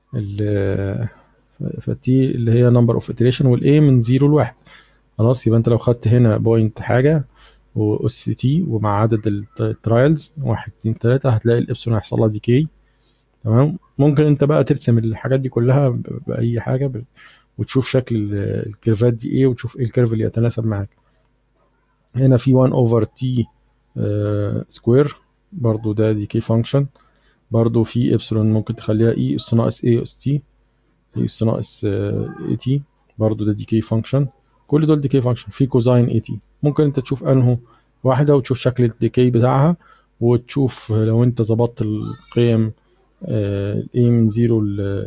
فالتي اللي هي نمبر اوف iteration، والاي من صفر لواحد. خلاص، يبقى انت لو خدت هنا بوينت حاجه واس تي ومع عدد الترايلز واحد اتنين تلاته، هتلاقي الابسلون هيحصل لها ديكي. تمام. ممكن انت بقى ترسم الحاجات دي كلها ب- باي حاجه ب- وتشوف شكل ال- الكيرفات دي ايه، وتشوف ايه الكيرف اللي يتناسب معاك. هنا في واحد اوفر تي سكوير، برضو ده ديكي فانكشن. برضو في ابسلون ممكن تخليها اي اس ناقص اي اس تي، اي اس ناقص اي تي، برضو ده ديكي فانكشن. كل دول ديكي فانكشن. في كوزاين اي تي، ممكن انت تشوف انه واحده وتشوف شكل الديكي بتاعها، وتشوف لو انت ظبطت القيم الاي من زيرو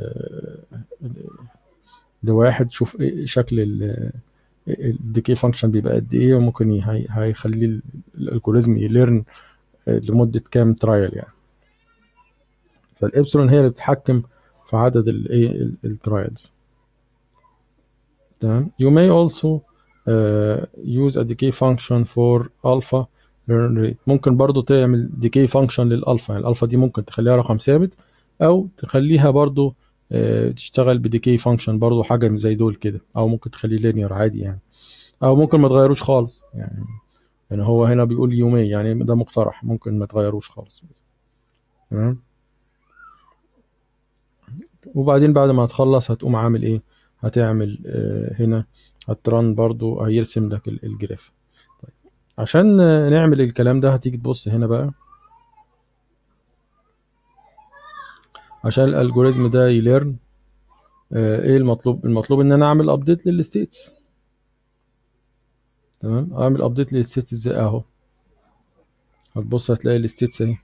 لواحد، شوف إيه شكل الديكي فانكشن بيبقى قد ايه، وممكن ي- هي- هيخلي ال- الالجوريزم يليرن لمده كام ترايل يعني. فالابسلون هي اللي بتتحكم في عدد الايه الترايلز. تمام. You may also uh, use a decay function for alpha learn rate. ممكن برضو تعمل decay function للالفا، يعني الالفا دي ممكن تخليها رقم ثابت او تخليها برضو uh, تشتغل بديكي فانكشن برضو حاجة زي دول كده، او ممكن تخليه linear عادي يعني، او ممكن ما تغيروش خالص يعني. يعني هو هنا بيقول يومي، يعني ده مقترح، ممكن ما تغيروش خالص. تمام. وبعدين بعد ما هتخلص هتقوم عامل ايه، هتعمل آه هنا هترن برضو هيرسم لك الجراف. طيب عشان نعمل الكلام ده هتيجي تبص هنا بقى، عشان الالجوريزم ده يليرن آه ايه المطلوب؟ المطلوب ان انا اعمل ابديت للستيتس. تمام. اعمل ابديت للستيتس ازاي؟ اهو هتبص هتلاقي الستيتس اهي.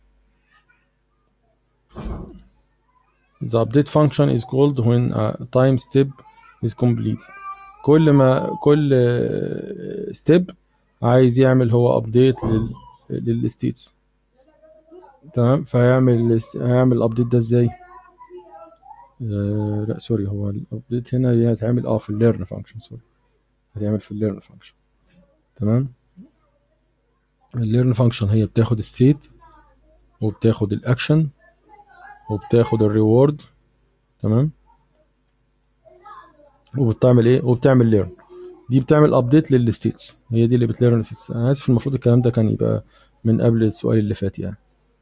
The update function is called when a time step is complete. كل ما كل ستيب عايز يعمل هو ابديت لل للستيتس. تمام. فهيعمل هيعمل الابديت ده ازاي؟ آه لا سوري، هو الابديت هنا هيتعمل اه في الليرن فانكشن. سوري، هيعمل في الليرن فانكشن. تمام. الليرن فانكشن هي بتاخد ستيت وبتاخد الاكشن وبتاخد الريورد. تمام. وبتعمل ايه؟ وبتعمل ليرن. دي بتعمل ابديت للستيتس، هي دي اللي بتليرن الستيتس. انا اسف، المفروض الكلام ده كان يبقى من قبل السؤال اللي فات يعني.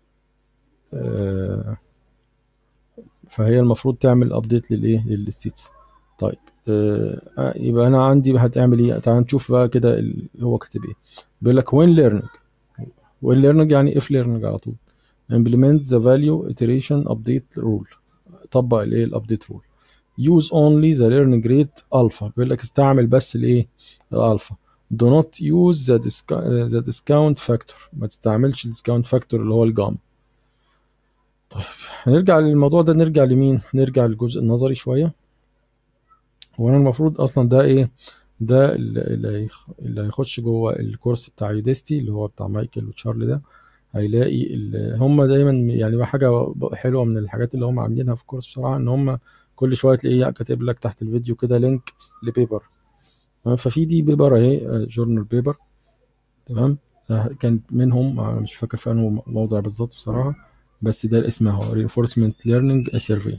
آه فهي المفروض تعمل ابديت للايه؟ للستيتس. طيب آه يبقى انا عندي هتعمل ايه؟ تعال نشوف بقى كده هو كاتب ايه. بيقول لك when learning when learning يعني if learning على طول implement the value iteration update rule. طبق الايه؟ الابديت رول. use only the learning rate alpha. بيقول لك استعمل بس الايه؟ الالفا. do not use the, disca the discount factor. ما تستعملش الديسكاونت فاكتور اللي هو الجاما. طيب هنرجع للموضوع ده، نرجع لمين؟ نرجع للجزء النظري شويه. هو انا المفروض اصلا ده ايه؟ ده اللي اللي هيخش جوه الكورس بتاع يوديستي اللي هو بتاع مايكل وتشارلي ده، هيلاقي هم دايما يعني حاجه حلوه من الحاجات اللي هم عاملينها في الكورس بصراحه، ان هم كل شويه تلاقيه كاتب لك تحت الفيديو كده لينك لبيبر. ففي دي بيبر اهي، جورنال بيبر. تمام. كانت منهم مش فاكر في انه موضوع بالظبط بصراحه، بس ده الاسم اهو reinforcement learning survey.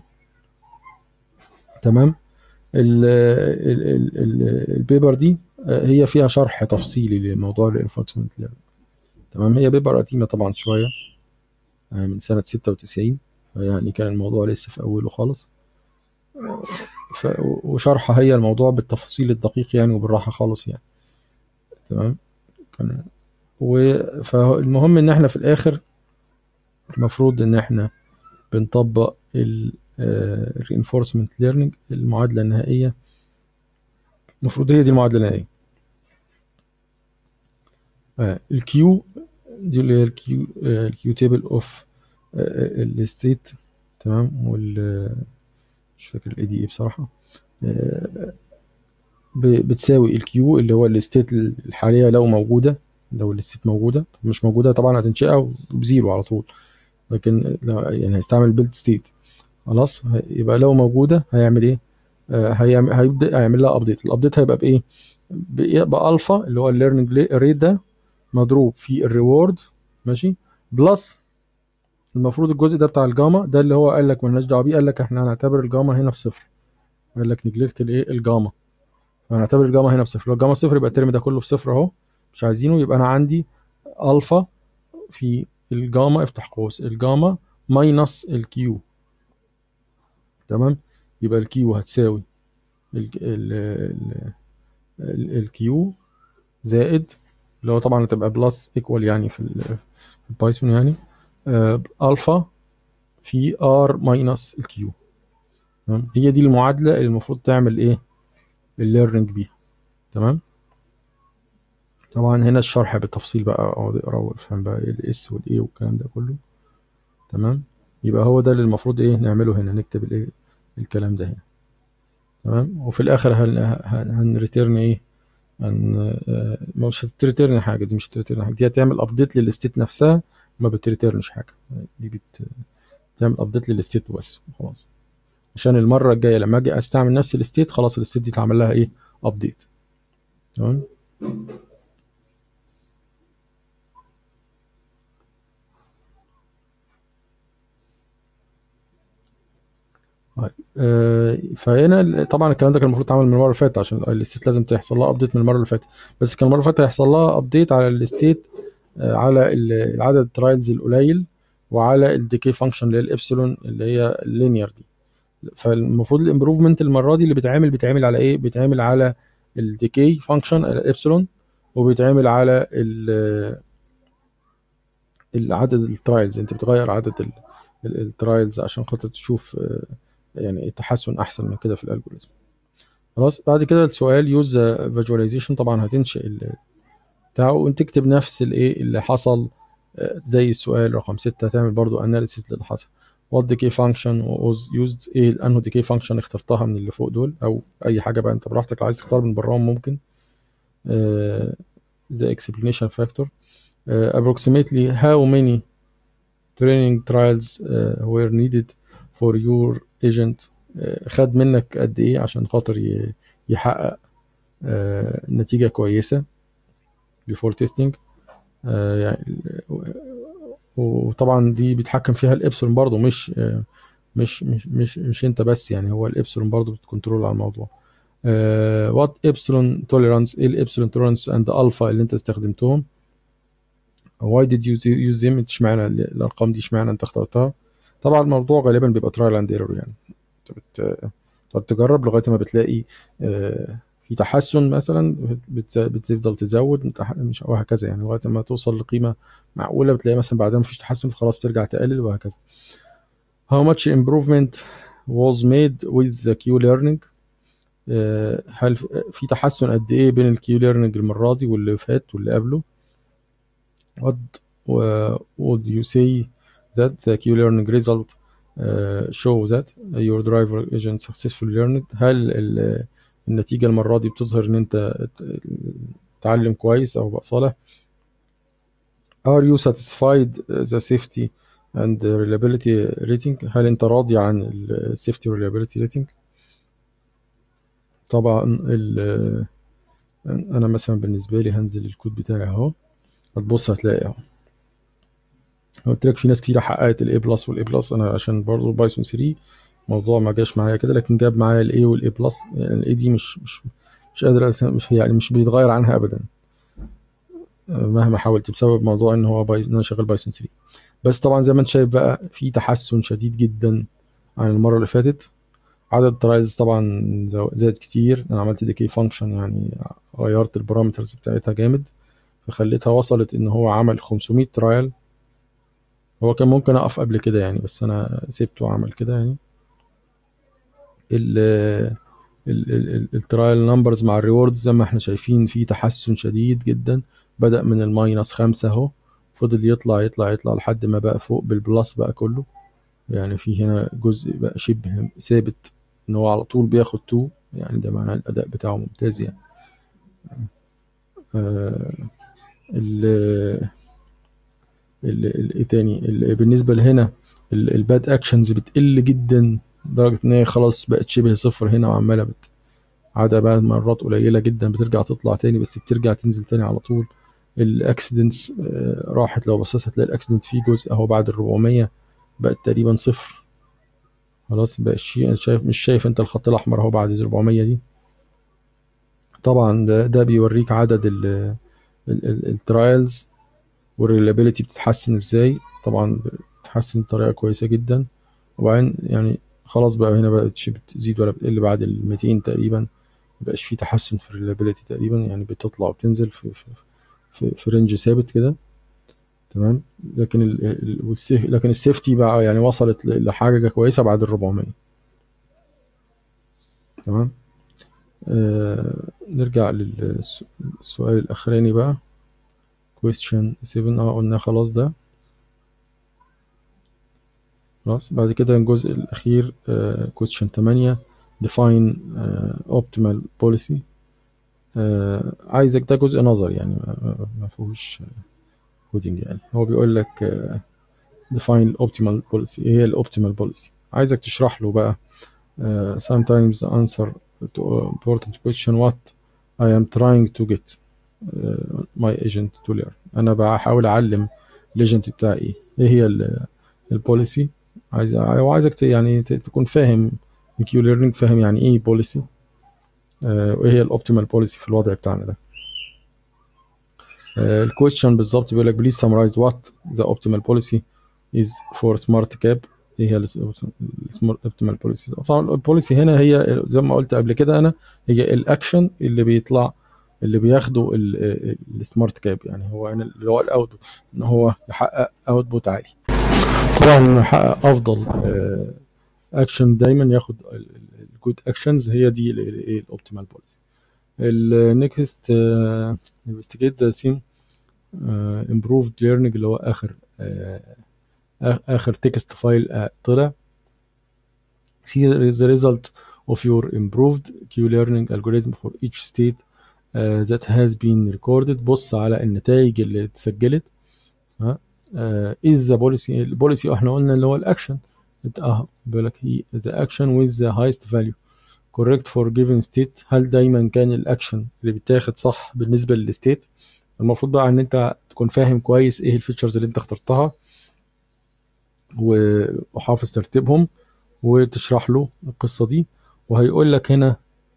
تمام. ال ال ال ال البيبر دي هي فيها شرح تفصيلي لموضوع الرينفورسمنت ليرنينج. تمام. هي بيبر قديمه طبعا شويه من سنه ستة وتسعين، يعني كان الموضوع لسه في اوله خالص. ف... وشرحها هي الموضوع بالتفاصيل الدقيق يعني وبالراحه خالص يعني. تمام. كان و... فالمهم ان احنا في الاخر المفروض ان احنا بنطبق ال reinforcement learning المعادله النهائيه. المفروض هي دي المعادله النهائيه. الكيو دي اللي هي الكيو الكيو تيبل اوف الستيت. تمام. وال مش فاكر الاي دي ايه بصراحه. بتساوي الكيو اللي هو الستيت الحاليه لو موجوده. لو الستيت موجوده، مش موجوده طبعا هتنشئها بزيرو على طول، لكن يعني هيستعمل بيلد ستيت. خلاص. يبقى لو موجوده هيعمل ايه؟ هيعمل هيبدا يعمل لها ابديت. الابديت هيبقى بايه؟ بالفا اللي هو الليرنينج ريت ده مضروب في الريورد. ماشي. بلس المفروض الجزء ده بتاع الجاما ده اللي هو قال لك مالناش دعوه بيه، قال لك احنا هنعتبر الجاما هنا بصفر. قال لك نجلكت الايه؟ الجاما. فهنعتبر الجاما هنا بصفر. لو الجاما صفر يبقى الترم ده كله بصفر اهو، مش عايزينه. يبقى انا عندي الفا في الجاما افتح قوس الجاما ماينس الكيو. تمام. يبقى الكيو هتساوي الكيو زائد اللي هو طبعا هتبقى بلس ايكوال يعني في البايثون يعني آه الفا في ار ماينس الكيو. تمام. هي دي المعادله اللي المفروض تعمل ايه؟ الليرنينج بيها. تمام. طبعا هنا الشرح بالتفصيل بقى، اقعد اقرا وافهم بقى ايه الاس والايه والكلام ده كله. تمام. يبقى هو ده اللي المفروض ايه نعمله هنا، نكتب الايه الكلام ده هنا. تمام. وفي الاخر هنريتيرن ايه؟ هن مش هتريتيرن حاجه، دي مش هتريتيرن حاجه، دي هتعمل ابديت للستيت نفسها، ما بتريتيرنش حاجه. دي بت تعمل ابديت للستيت بس خلاص، عشان المره الجايه لما اجي استعمل نفس الستيت خلاص الستيت دي اتعمل لها ايه؟ ابديت. تمام. طيب آه، فهنا ال- طبعا الكلام ده كان المفروض يتعمل من المره اللي فاتت، عشان الستيت لازم تحصل لها ابديت من المره اللي فاتت. بس كان المره اللي فاتت هيحصل لها ابديت على الستيت، على ال- عدد الترايلز القليل، وعلى الديكي فانكشن اللي هي الابسلون اللي هي اللينير دي. فالمفروض الامبروفمنت المره دي اللي بيتعمل بيتعمل على ايه؟ بيتعمل على الديكي فانكشن الابسلون، وبيتعمل على ال- العدد الترايلز. انت بتغير عدد الترايلز عشان خاطر تشوف آه، يعني تحسن احسن من كده في الالجوريزم. خلاص. بعد كده السؤال يوز فيجواليزيشن، طبعا هتنشئ ال- بتاعه وانت تكتب نفس الايه اللي حصل آه، زي السؤال رقم ستة. هتعمل برضو اناليسيس للي حصل. what decay function was used، ايه انه decay function اخترتها من اللي فوق دول، او اي حاجه بقى انت براحتك، عايز تختار من براهم ممكن. آه، the explanation factor. آه، approximately how many training trials uh, were needed for your agent. آه، خد منك قد ايه عشان خاطر ي- يحقق آه، نتيجة كويسة before testing. آه، يعني وطبعا دي بيتحكم فيها الابسلون برضو، مش آه، مش مش مش مش انت بس، يعني هو الابسلون برضو بتكنترول على الموضوع. وات ابسلون توليرانس، ايه الابسلون توليرانس اند الفا اللي انت استخدمتهم. واي ديد يو يوز ذيم، اشمعنى الارقام دي، اشمعنى انت اخترتها. طبعا الموضوع غالبا بيبقى ترايل اند ايرور، يعني انت بت- بتقعد تجرب لغايه ما بتلاقي آه، في تحسن مثلا، بت- بتفضل تزود متح- مش وهكذا، يعني لغايه ما توصل لقيمه معقوله، بتلاقي مثلا بعدها مفيش تحسن فخلاص ترجع تقلل وهكذا. How much improvement was made with the Q learning. آه، هل في تحسن قد ايه بين الكيو ليرنينج المره دي واللي فات واللي قبله. what uh, would you say that the Q learning result uh, show that your driver agent successfully learned. هل ال- النتيجة المرة دي بتظهر ان انت ت- تعلم كويس او بقى صالح. are you satisfied the safety and the reliability rating. هل انت راضي عن ال safety reliability rating. طبعا ال- انا مثلا بالنسبة لي هنزل الكود بتاعي اهو، هتبص هتلاقي اهو، قلت لك في ناس كتير حققت الاي بلس والاي بلس. انا عشان برضه بايثون ثلاثة الموضوع ما جاش معايا كده، لكن جاب معايا الاي والاي بلس. يعني الاي دي مش مش مش قادر أت- مش يعني مش بيتغير عنها ابدا آه، مهما حاولت، بسبب موضوع ان هو بايثون، ان انا شغال بايثون ثلاثة. بس طبعا زي ما انت شايف بقى في تحسن شديد جدا عن المره اللي فاتت. عدد الترايلز طبعا زو- زاد كتير. انا عملت ديكي فانكشن، يعني غيرت البارامترز بتاعتها جامد، فخليتها وصلت ان هو عمل خمسمية ترايل. هو كان ممكن اقف قبل كده يعني، بس انا سيبته وعمل كده يعني. الترايل نمبرز مع الريوردز زي ما احنا شايفين في تحسن شديد جدا. بدأ من الماينس خمسة اهو، فضل يطلع يطلع يطلع لحد ما بقى فوق بالبلس بقى كله. يعني في هنا جزء بقى شبه ثابت ان هو على طول بياخد اتنين، يعني ده معناه الاداء بتاعه ممتاز يعني. آه ال ال ال- ايه تاني ال- بالنسبه لهنا الباد اكشنز بتقل جدا لدرجه ان هي خلاص بقت شبه صفر هنا، وعماله بت عادة بقى مرات قليلة جدا بترجع تطلع تاني، بس بترجع تنزل تاني على طول. الاكسيدنتس راحت، لو بصيت هتلاقي الاكسيدنت فيه جزء اهو بعد ال أربعمية بقت تقريبا صفر. خلاص بقى الشيء شايف، مش شايف انت الخط الاحمر اهو بعد ال أربعمية دي. طبعا ده, ده بيوريك عدد الترايلز والريلابيليتي بتتحسن ازاي. طبعا بتتحسن بطريقة كويسة جدا. وبعدين يعني خلاص بقى هنا بقتش بتزيد ولا بتقل بعد ال ميتين تقريبا، مبقاش في تحسن في الريلابيليتي تقريبا، يعني بتطلع وبتنزل في في في, في رينج ثابت كده. تمام. لكن ال ال- والسيف لكن السيفتي بقى يعني وصلت ل- لحاجة كويسة بعد ال أربعمية. تمام. آه نرجع للسؤال الأخراني بقى. question سبعة اه قلنا خلاص ده. خلاص بعد كده الجزء الأخير آه question تمانية define آه optimal policy. آه عايزك، ده جزء نظري يعني ما ما- ما فيهوش كودينج. يعني هو بيقول لك آه define optimal policy، ايه هي الاوبتيمال policy. عايزك تشرح له بقى. uh, sometimes the answer to an important question what I am trying to get uh, my agent to learn. انا بحاول اعلم الايجنت بتاعي ايه ايه هي البوليسي. عايز وعايزك ت- يعني ت- تكون فاهم الكيو ليرنينج، فاهم يعني ايه بوليسي وايه هي الاوبتيمال بوليسي في الوضع بتاعنا ده. الكويشن بالظبط بيقول لك please summarize what the optimal policy is for smart cap. ايه هي الاوبتيمال بوليسي؟ طبعا البوليسي هنا هي زي ما قلت قبل كده انا، هي الاكشن اللي بيطلع اللي بياخده السمارت كاب، يعني هو هنا اللي هو الاوت ان هو يحقق اوتبوت عالي. طبعا يحقق افضل اكشن دايما ياخد الجود اكشنز، هي دي الاوبتيمال بوليسي. النكست انفستيجيت ذا سيم امبروفد ليرنينج اللي هو اخر آه، اخر تكست فايل طلع. see the result of your improved Q-learning algorithm for each state uh, that has been recorded. بص على النتائج اللي اتسجلت. ها uh, is the policy البوليسي احنا قلنا اللي هو الاكشن اه بيقول لك هي the action with the highest value correct for given state. هل دايما كان الاكشن اللي بيتاخد صح بالنسبه للستيت؟ المفروض بقى ان انت تكون فاهم كويس ايه الفيتشرز اللي انت اخترتها وحافظ ترتيبهم وتشرح له القصة دي. وهيقول لك هنا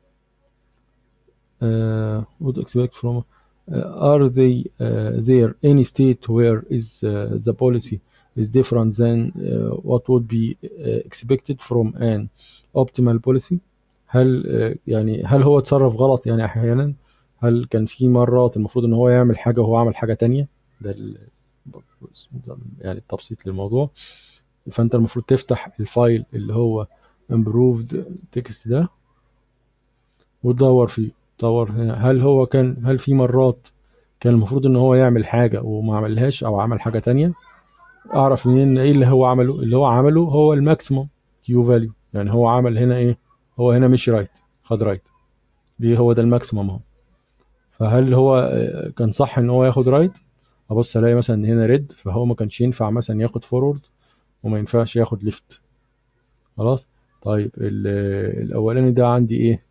uh, would expect from uh, are they uh, there any state where is uh, the policy is different than uh, what would be uh, expected from an optimal policy. هل uh, يعني هل هو اتصرف غلط يعني احيانا؟ هل كان في مرات المفروض ان هو يعمل حاجة وهو عمل حاجة تانية؟ ده ال- يعني التبسيط للموضوع. فانت المفروض تفتح الفايل اللي هو improved text ده وتدور فيه، تدور هنا هل هو كان هل في مرات كان المفروض ان هو يعمل حاجة وما عملهاش او عمل حاجة تانية. اعرف منين ايه اللي هو عمله؟ اللي هو عمله هو الماكسيموم كيو فاليو، يعني هو عمل هنا ايه؟ هو هنا مشي رايت، خد رايت، دي هو ده الماكسيموم اهو. فهل هو آه، كان صح ان هو ياخد رايت؟ ابص الاقي مثلا ان هنا ريد، فهو ما كانش ينفع مثلا ياخد فورورد وما ينفعش ياخد ليفت. خلاص. طيب ال- الاولاني ده عندي ايه؟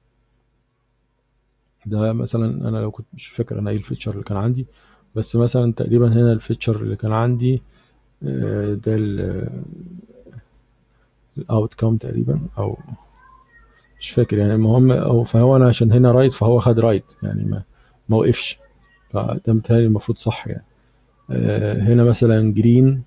ده مثلا انا لو كنت مش فاكر انا ايه الفيتشر اللي كان عندي، بس مثلا تقريبا هنا الفيتشر اللي كان عندي آه، ده الاوت كام تقريبا، او مش فاكر يعني. المهم او فهو انا عشان هنا رايت فهو خد رايت، يعني ما ما وقفش، فده متهيألي المفروض صح يعني. آه، هنا مثلا جرين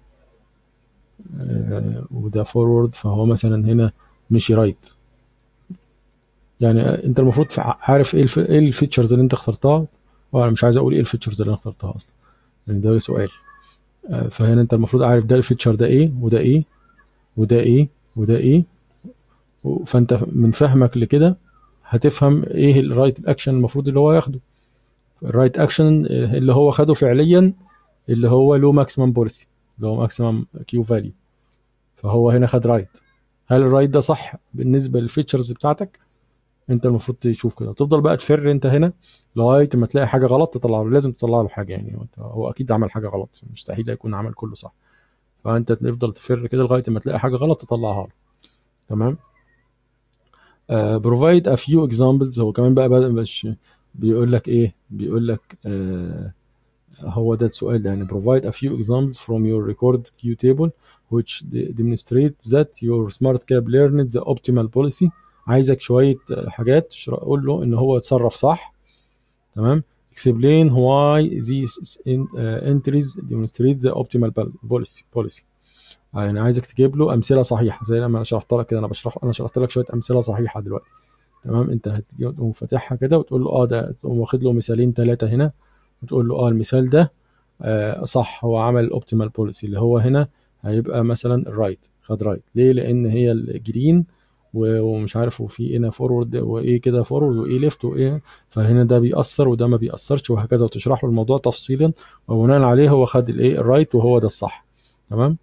وده فورورد، فهو مثلا هنا مشي رايت. يعني انت المفروض فع- عارف ايه الف... ايه الفيتشرز اللي انت اخترتها، وانا مش عايز اقول ايه الفيتشرز اللي انا اخترتها اصلا، يعني ده سؤال. آه، فهنا انت المفروض عارف ده الفيتشر ده ايه وده ايه وده ايه وده ايه. و- فانت من فهمك لكده هتفهم ايه الرايت اكشن المفروض اللي هو ياخده. الرايت اكشن اللي هو خده فعليا اللي هو له ماكسيمم بوليسي، اللي هو ماكسيمم كيو فاليو، فهو هنا خد رايت. هل الرايت ده صح بالنسبه للفيتشرز بتاعتك؟ انت المفروض تشوف كده، تفضل بقى تفر انت هنا لغايه ما تلاقي حاجه غلط تطلع له، لازم تطلع له حاجه يعني. هو هو اكيد عمل حاجه غلط، مستحيل يكون عمل كله صح، فانت تفضل تفر كده لغايه ما تلاقي حاجه غلط تطلعها له. تمام. آه provide a few examples. هو كمان بقى بدأ مش بيقول لك ايه، بيقول لك آه هو ده السؤال يعني. provide a few examples from your record queue table which de- demonstrate that your smart cap learned the optimal policy. عايزك شويه آه، حاجات تشرح- قول له ان هو اتصرف صح. تمام. explain why these in- uh, entries demonstrate the optimal pol- policy policy. يعني عايزك تجيب له امثله صحيحه زي لما انا شرحت لك كده. انا بشرح انا شرحت لك شويه امثله صحيحه دلوقتي. تمام. انت هتجي تقوم فاتحها كده وتقول له اه ده، تقوم واخد له مثالين ثلاثه هنا وتقول له اه المثال ده آه صح، هو عمل الاوبتيمال بوليسي اللي هو هنا هيبقى مثلا الرايت، خد رايت ليه؟ لان هي الجرين و- ومش عارف وفي هنا فورورد وايه كده فورورد وايه ليفت وايه، فهنا ده بيأثر وده ما بيأثرش وهكذا، وتشرح له الموضوع تفصيلا وبناء عليه هو خد الايه الرايت وهو ده الصح. تمام.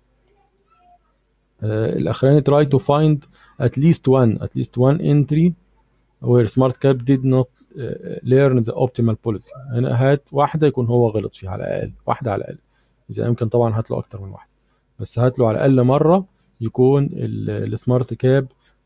آه الاخراني try to find at least one at least one entry where smart cap did not uh, learn the optimal policy. هنا هات واحدة يكون هو غلط فيها على الأقل، واحدة على الأقل، إذا أمكن طبعا هات له أكتر من واحدة، بس هات له على الأقل مرة يكون السمارت كاب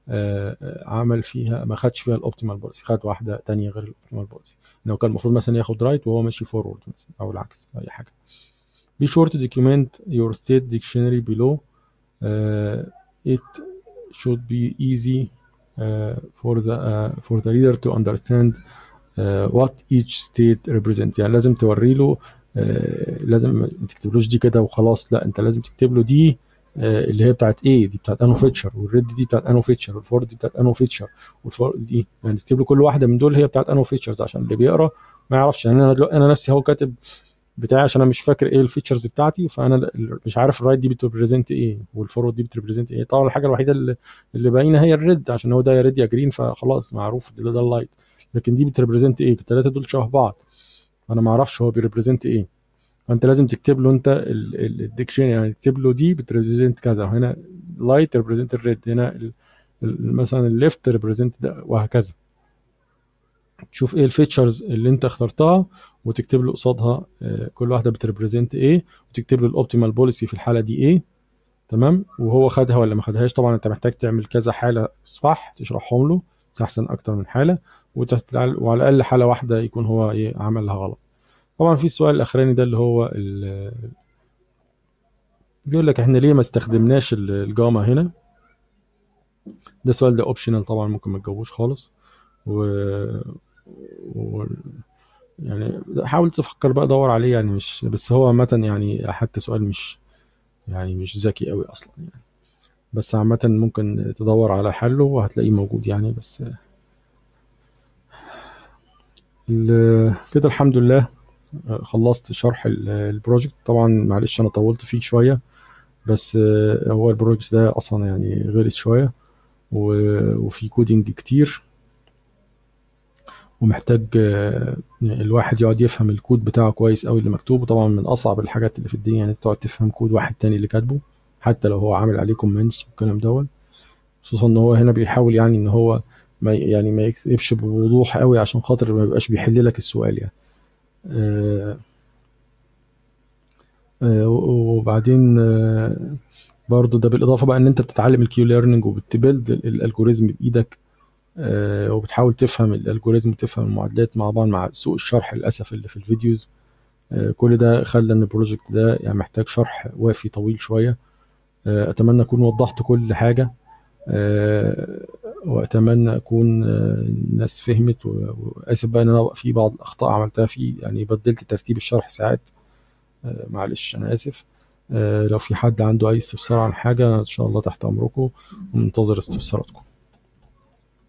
آه، آه، عمل فيها ما خدش فيها الاوبتيمال بوليسي، خد واحده تانية غير الاوبتيمال بوليسي، لو كان المفروض مثلا ياخد رايت وهو ماشي فورورد مثلا، او العكس اي حاجه. Be sure to document your state dictionary below. Uh, it should be easy uh, for the uh, for the reader to understand uh, what each state represent. يعني لازم توري له، آه، لازم ما تكتبلوش دي كده وخلاص، لا انت لازم تكتب له دي آه، اللي هي بتاعت ايه، دي بتاعت انو فيتشر، والريد دي بتاعت انو فيتشر، والفورد دي بتاعت انو فيتشر، والفورد دي يعني تكتب له كل واحده من دول هي بتاعت انو فيتشرز، عشان اللي بيقرا ما يعرفش. يعني انا دلوقتي انا نفسي هو كاتب بتاعي عشان انا مش فاكر ايه الفيتشرز بتاعتي، فانا ال- مش عارف الرايت دي بتريبريزنت ايه والفورورد دي بتريبريزنت ايه. طبعا الحاجه الوحيده اللي, اللي باينه هي الريد، عشان هو ده يا ريد يا جرين، فخلاص معروف ده, ده اللايت. لكن دي بتريبريزنت ايه؟ الثلاثه دول شبه بعض، انا ما اعرفش هو بيريبريزنت ايه. فانت لازم تكتب له انت الديكشن، يعني تكتب له دي بتريبريزنت كذا، وهنا لايت ريبريزنت الريد، هنا ال- ال- مثلا الليفت ريبريزنت ده، وهكذا. تشوف ايه الفيتشرز اللي انت اخترتها وتكتب له قصادها آه، كل واحده بتريبريزنت ايه، وتكتب له الاوبتيمال بوليسي في الحاله دي ايه. تمام، وهو خدها ولا ما خدهاش. طبعا انت محتاج تعمل كذا حاله صح تشرحهم له، احسن اكتر من حاله، وتت- وعلى الاقل حاله واحده يكون هو ايه عملها غلط. طبعا في السؤال الاخراني ده اللي هو ال- بيقول لك احنا ليه ما استخدمناش ال- الجاما هنا. ده السؤال ده اوبشنال طبعا، ممكن ما تجاوبوش خالص. و... و... يعني حاول تفكر بقى دور عليه، يعني مش بس هو عامة يعني حتى سؤال مش يعني مش ذكي قوي اصلا يعني، بس عامة ممكن تدور على حله وهتلاقيه موجود يعني. بس ال- كده الحمد لله خلصت شرح ال- البروجكت. طبعا معلش انا طولت فيه شوية، بس هو البروجكت ده اصلا يعني غلس شوية و- وفي كودينج كتير، ومحتاج آه، الواحد يقعد يفهم الكود بتاعه كويس قوي اللي مكتوب. وطبعا من اصعب الحاجات اللي في الدنيا يعني تقعد تفهم كود واحد تاني اللي كاتبه، حتى لو هو عامل عليه كومنتس والكلام دوت. خصوصا ان هو هنا بيحاول يعني ان هو ما يعني ما يكتبش بوضوح قوي عشان خاطر ما يبقاش بيحل لك السؤال يعني. آه، آه، وبعدين آه، برضو ده بالاضافه بقى ان انت بتتعلم الكيو ليرنينج وبتبيلد الالجوريزم بايدك، آه، وبتحاول تفهم الالجوريزم وتفهم المعادلات مع بعض مع سوء الشرح للاسف اللي في الفيديوز. آه، كل ده خلى ان البروجكت ده يعني محتاج شرح وافي طويل شويه. آه، اتمنى اكون وضحت كل حاجه، آه، واتمنى اكون آه، الناس فهمت. و- واسف بقى ان انا في بعض الاخطاء عملتها فيه، يعني بدلت ترتيب الشرح ساعات. آه، معلش انا اسف. آه، لو في حد عنده اي استفسار عن حاجه ان شاء الله تحت امركم، ومنتظر استفساراتكم.